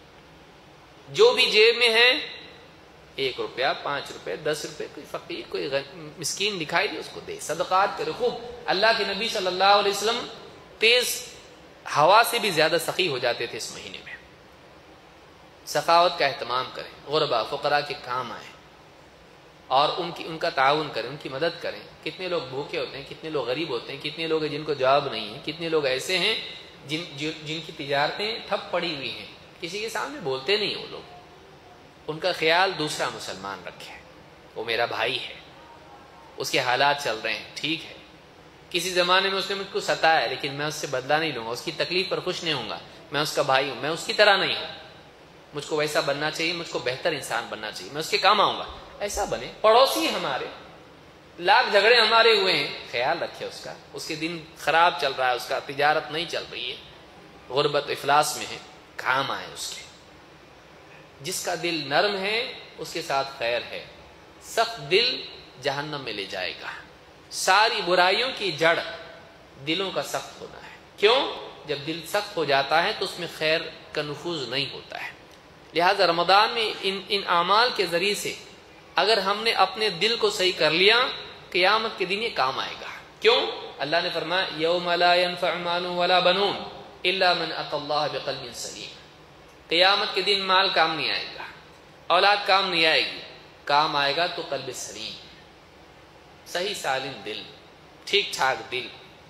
جو بھی جیب میں ہے، ایک روپیہ، پانچ روپے، دس روپے، کوئی فقیر کوئی مسکین دکھائی دے اس کو دے، صدقات کرے خوب. اللہ کے نبی صلی اللہ علیہ وسلم تیز ہوا سے بھی زیادہ سخی ہو جاتے تھے اس مہینے میں. سخاوت کا اہتمام کریں، غربا فقراء کے کام آئیں اور ان کی ان کا تعاون کریں، ان کی مدد کریں. کتنے لوگ بھوکے ہوتے ہیں، کتنے لوگ غریب ہوتے ہیں، کتنے لوگ ہیں جن کو جواب نہیں ہے، کتنے لوگ ایسے ہیں جن جن کی تجارتیں ٹھپ پڑی ہوئی ہیں، کسی کے سامنے بولتے نہیں وہ لوگ. ان کا خیال دوسرا مسلمان رکھے، وہ میرا بھائی ہے، اس کے حالات چل رہے ہیں، ٹھیک ہے، کسی زمانے میں اس نے مجھ کو ستایا لیکن میں اس سے بدلہ نہیں لوں گا، اس کی تکلیف پر خوش نہیں ہوں گا. میں اس کا بھائی ہوں، میں اس کی طرح نہیں ہوں، مجھ کو ویسا بننا چاہیے، مجھ کو بہتر انسان بننا چاہیے، میں اس کے کام آؤں گا. ایسا بنے. پڑوسی ہمارے لاکھ جھگڑے ہمارے ہوئے ہیں، خیال رکھے اس کا، اس کے دن خراب چل رہا ہے، اس کا تجارت نہیں چل رہی ہے، غربت افلاس میں ہے، کام آئے اس کے. جس کا دل نرم ہے اس کے ساتھ خیر ہے. سخت دل جہنم میں لے جائے گا. ساری برائیوں کی جڑ دلوں کا سخت ہونا ہے. کیوں؟ جب دل سخت ہو جاتا ہے تو اس میں خیر کا نفوذ نہیں ہوتا ہے. لہذا رمضان میں ان ان اعمال کے ذریعے سے اگر ہم نے اپنے دل کو صحیح کر لیا، قیامت کے دن یہ کام آئے گا. کیوں؟ اللہ نے فرمایا یوم لا ينفع مال ولا بنون الا من اتى اللہ بقلب سلیم، قیامت کے دن مال کام نہیں آئے گا، اولاد کام نہیں آئے گی، کام آئے گا تو قلب سلیم، صحیح سالم دل، ٹھیک ٹھاک دل،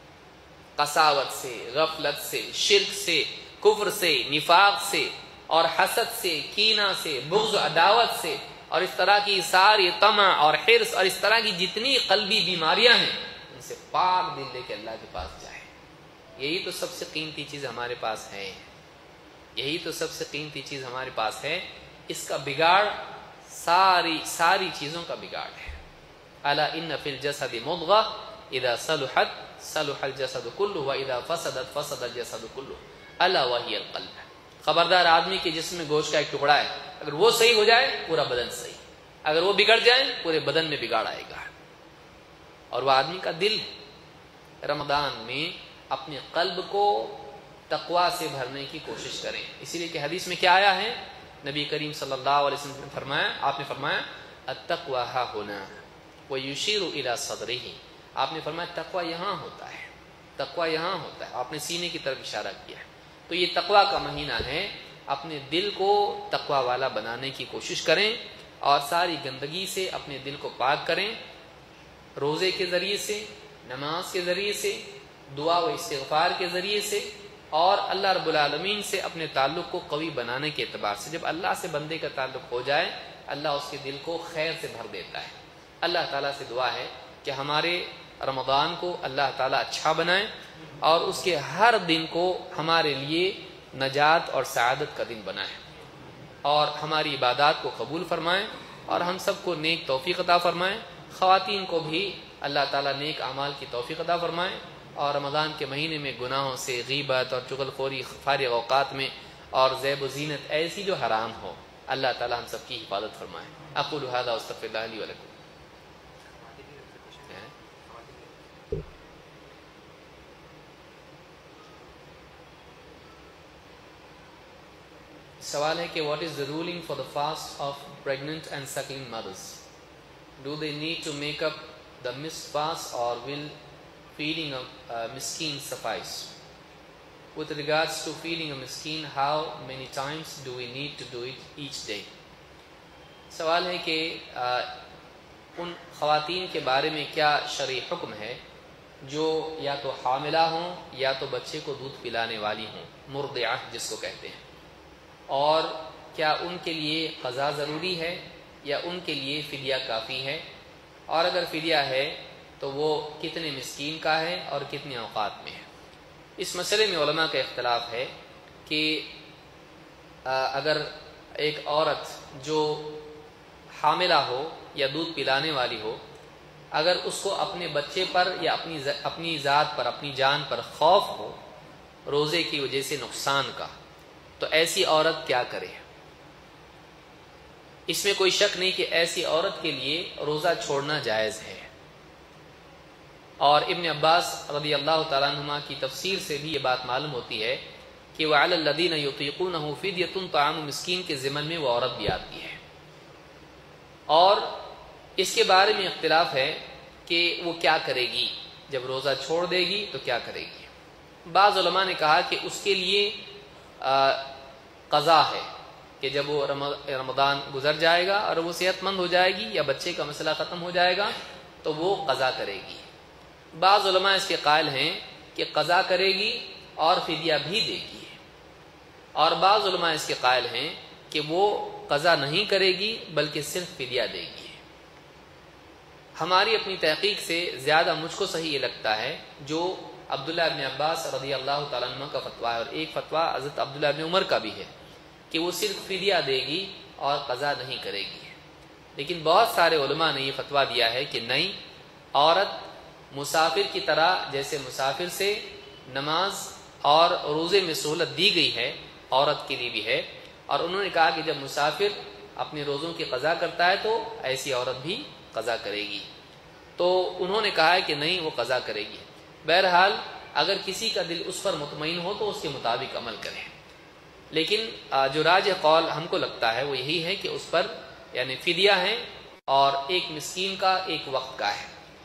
قساوت سے، غفلت سے، شرک سے، کفر سے، نفاق سے اور حسد سے، کینہ سے، بغض و عداوت سے اور اس طرح کی ساری طمع اور حرص اور اس طرح کی جتنی قلبی بیماریاں ہیں ان سے پاک دل لے کے اللہ کے پاس جائے۔ یہی تو سب سے قیمتی چیز ہمارے پاس ہے، یہی تو سب سے قیمتی چیز ہمارے پاس ہے۔ اس کا بگاڑ ساری ساری چیزوں کا بگاڑ ہے۔ الا ان فی الجسد مضغہ اذا صلحت صلح الجسد کلہ واذا فسدت فسد الجسد کلہ الا وہی القلب۔ خبردار، آدمی کے جسم میں گوشت کا ایک ٹکڑا ہے، اگر وہ صحیح ہو جائے پورا بدن صحیح، اگر وہ بگڑ جائے پورے بدن میں بگاڑ آئے گا، اور وہ آدمی کا دل ہے۔ رمضان میں اپنے قلب کو تقوی سے بھرنے کی کوشش کریں، اسی لیے کہ حدیث میں کیا آیا ہے، نبی کریم صلی اللہ علیہ وسلم نے فرمایا، آپ نے فرمایا التقوی ہا ہونا ویشیر الی صدرہ، آپ نے فرمایا تقوی یہاں ہوتا ہے، تقوی یہاں ہوتا ہے، آپ نے سینے کی طرف اشارہ کیا ہے۔ تو یہ تقوی کا مہینہ ہے، اپنے دل کو تقوی والا بنانے کی کوشش کریں اور ساری گندگی سے اپنے دل کو پاک کریں، روزے کے ذریعے سے، نماز کے ذریعے سے، دعا و استغفار کے ذریعے سے، اور اللہ رب العالمین سے اپنے تعلق کو قوی بنانے کے اعتبار سے۔ جب اللہ سے بندے کا تعلق ہو جائے اللہ اس کے دل کو خیر سے بھر دیتا ہے۔ اللہ تعالیٰ سے دعا ہے کہ ہمارے رمضان کو اللہ تعالیٰ اچھا بنائے اور اس کے ہر دن کو ہمارے لیے نجات اور سعادت کا دن بنائے، اور ہماری عبادات کو قبول فرمائیں اور ہم سب کو نیک توفیق عطا فرمائیں۔ خواتین کو بھی اللہ تعالیٰ نیک اعمال کی توفیق عطا فرمائیں، اور رمضان کے مہینے میں گناہوں سے، غیبت اور چغل خوری فارغ اوقات میں اور زیب و زینت ایسی جو حرام ہو، اللہ تعالیٰ ہم سب کی حفاظت فرمائے۔ اقول ھذا واستغفر اللہ لی ولکم۔ سوال ہے کہ what is the ruling for the fast of pregnant and suckling mothers? Do they need to make up the missed fast or will feeding a uh, miskin suffice? With regards to feeding a miskin, how many times do we need to do it each day? سوال ہے کہ uh, ان خواتین کے بارے میں کیا شرعی حکم ہے جو یا تو حاملہ ہوں یا تو بچے کو دودھ پلانے والی ہوں، مرضعہ جس کو کہتے ہیں، اور کیا ان کے لیے قضا ضروری ہے یا ان کے لیے فدیہ کافی ہے، اور اگر فدیہ ہے تو وہ کتنے مسکین کا ہے اور کتنے اوقات میں ہے۔ اس مسئلے میں علماء کا اختلاف ہے کہ اگر ایک عورت جو حاملہ ہو یا دودھ پلانے والی ہو، اگر اس کو اپنے بچے پر یا اپنی اپنی ذات پر، اپنی جان پر خوف ہو روزے کی وجہ سے نقصان کا، تو ایسی عورت کیا کرے؟ اس میں کوئی شک نہیں کہ ایسی عورت کے لیے روزہ چھوڑنا جائز ہے، اور ابن عباس رضی اللہ تعالیٰ عنہما کی تفسیر سے بھی یہ بات معلوم ہوتی ہے کہ وَعَلَى الَّذِينَ يُطِيقُونَهُ فِدْيَةٌ طَعَامُ مِسْكِين کے ضمن میں وہ عورت بھی آتی ہے، اور اس کے بارے میں اختلاف ہے کہ وہ کیا کرے گی، جب روزہ چھوڑ دے گی تو کیا کرے گی۔ بعض علماء نے کہا کہ اس کے لیے قضا ہے کہ جب وہ رمضان گزر جائے گا اور وہ صحت مند ہو جائے گی یا بچے کا مسئلہ ختم ہو جائے گا تو وہ قضا کرے گی۔ بعض علماء اس کے قائل ہیں کہ قضا کرے گی اور فدیہ بھی دے گی، اور بعض علماء اس کے قائل ہیں کہ وہ قضا نہیں کرے گی بلکہ صرف فدیہ دے گی۔ ہماری اپنی تحقیق سے زیادہ مجھ کو صحیح یہ لگتا ہے جو عبداللہ ابن عباس رضی اللہ تعالیٰ عنہ کا فتویٰ ہے، اور ایک فتویٰ حضرت عبداللہ ابن عمر کا بھی ہے کہ وہ صرف فدیہ دے گی اور قضا نہیں کرے گی۔ لیکن بہت سارے علماء نے یہ فتویٰ دیا ہے کہ نہیں، عورت مسافر کی طرح، جیسے مسافر سے نماز اور روزے میں سہولت دی گئی ہے عورت کے لیے بھی ہے، اور انہوں نے کہا کہ جب مسافر اپنے روزوں کی قضا کرتا ہے تو ایسی عورت بھی قضا کرے گی، تو انہوں نے کہا ہے کہ نہیں، وہ قضا کرے گی۔ بہرحال اگر کسی کا دل اس پر مطمئن ہو تو اس کے مطابق عمل کرے، لیکن جو راجح قول ہم کو لگتا ہے وہ یہی ہے کہ اس پر یعنی فدیہ ہے اور ایک مسکین کا ایک وقت کا ہے۔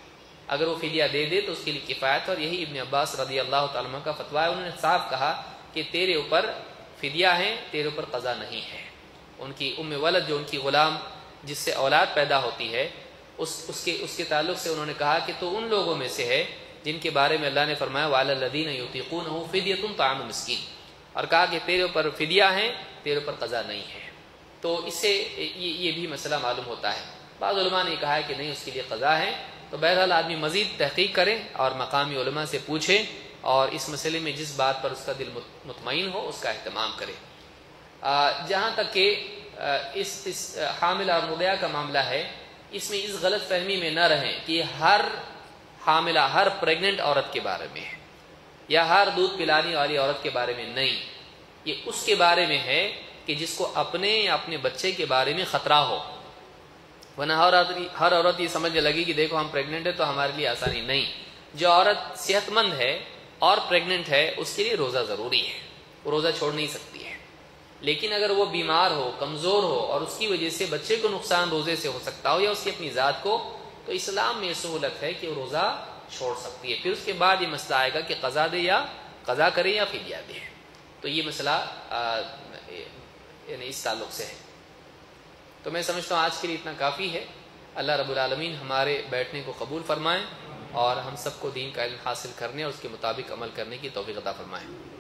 اگر وہ فدیہ دے دے تو اس کے لیے کفایت. اور یہی ابن عباس رضی اللہ تعالیٰ عنہ کا فتویٰ ہے. انہوں نے صاف کہا کہ تیرے اوپر فدیہ ہے، تیرے اوپر قضا نہیں ہے. ان کی ام ولد جو ان کی غلام جس سے اولاد پیدا ہوتی ہے اس اس کے اس کے تعلق سے انہوں نے کہا کہ تو ان لوگوں میں سے ہے جن کے بارے میں اللہ نے فرمایا وَعَلَى الَّذِينَ يُطِيقُونَهُ فِدْيَةٌ طَعَامُ مِسْكِينٍ، اور کہا کہ تیرے اوپر فدیہ ہے، تیرے اوپر قضا نہیں ہے. تو اس سے یہ, یہ بھی مسئلہ معلوم ہوتا ہے. بعض علماء نے کہا ہے کہ نہیں، اس کے لیے قضا ہے. تو بہرحال آدمی مزید تحقیق کرے اور مقامی علماء سے پوچھے اور اس مسئلے میں جس بات پر اس کا دل مطمئن ہو اس کا اہتمام کرے. جہاں تک کہ اس اس حاملہ اور مرضعہ کا معاملہ ہے، اس میں اس غلط فہمی میں نہ رہیں کہ یہ ہر حاملہ ہر پریگننٹ عورت کے بارے میں ہے یا ہر دودھ پلانے والی عورت کے بارے میں نہیں. یہ اس کے بارے میں ہے کہ جس کو اپنے یا اپنے بچے کے بارے میں خطرہ ہو. ورنہ ہر عورت ہر عورت یہ سمجھنے لگی کہ دیکھو ہم پریگننٹ ہے تو ہمارے لیے آسانی نہیں. جو عورت صحت مند ہے اور پریگننٹ ہے اس کے لیے روزہ ضروری ہے، وہ روزہ چھوڑ نہیں سکتی ہے. لیکن اگر وہ بیمار ہو، کمزور ہو اور اس کی وجہ سے بچے کو نقصان روزے سے ہو سکتا ہو یا اس کی اپنی ذات کو، تو اسلام میں سہولت ہے کہ وہ روزہ چھوڑ سکتی ہے. پھر اس کے بعد یہ مسئلہ آئے گا کہ قضا دے یا قضا کرے یا فدیہ دے. تو یہ مسئلہ یعنی اس تعلق سے ہے. تو میں سمجھتا ہوں آج کے لیے اتنا کافی ہے. اللہ رب العالمین ہمارے بیٹھنے کو قبول فرمائیں اور ہم سب کو دین کا علم حاصل کرنے اور اس کے مطابق عمل کرنے کی توفیق عطا فرمائیں.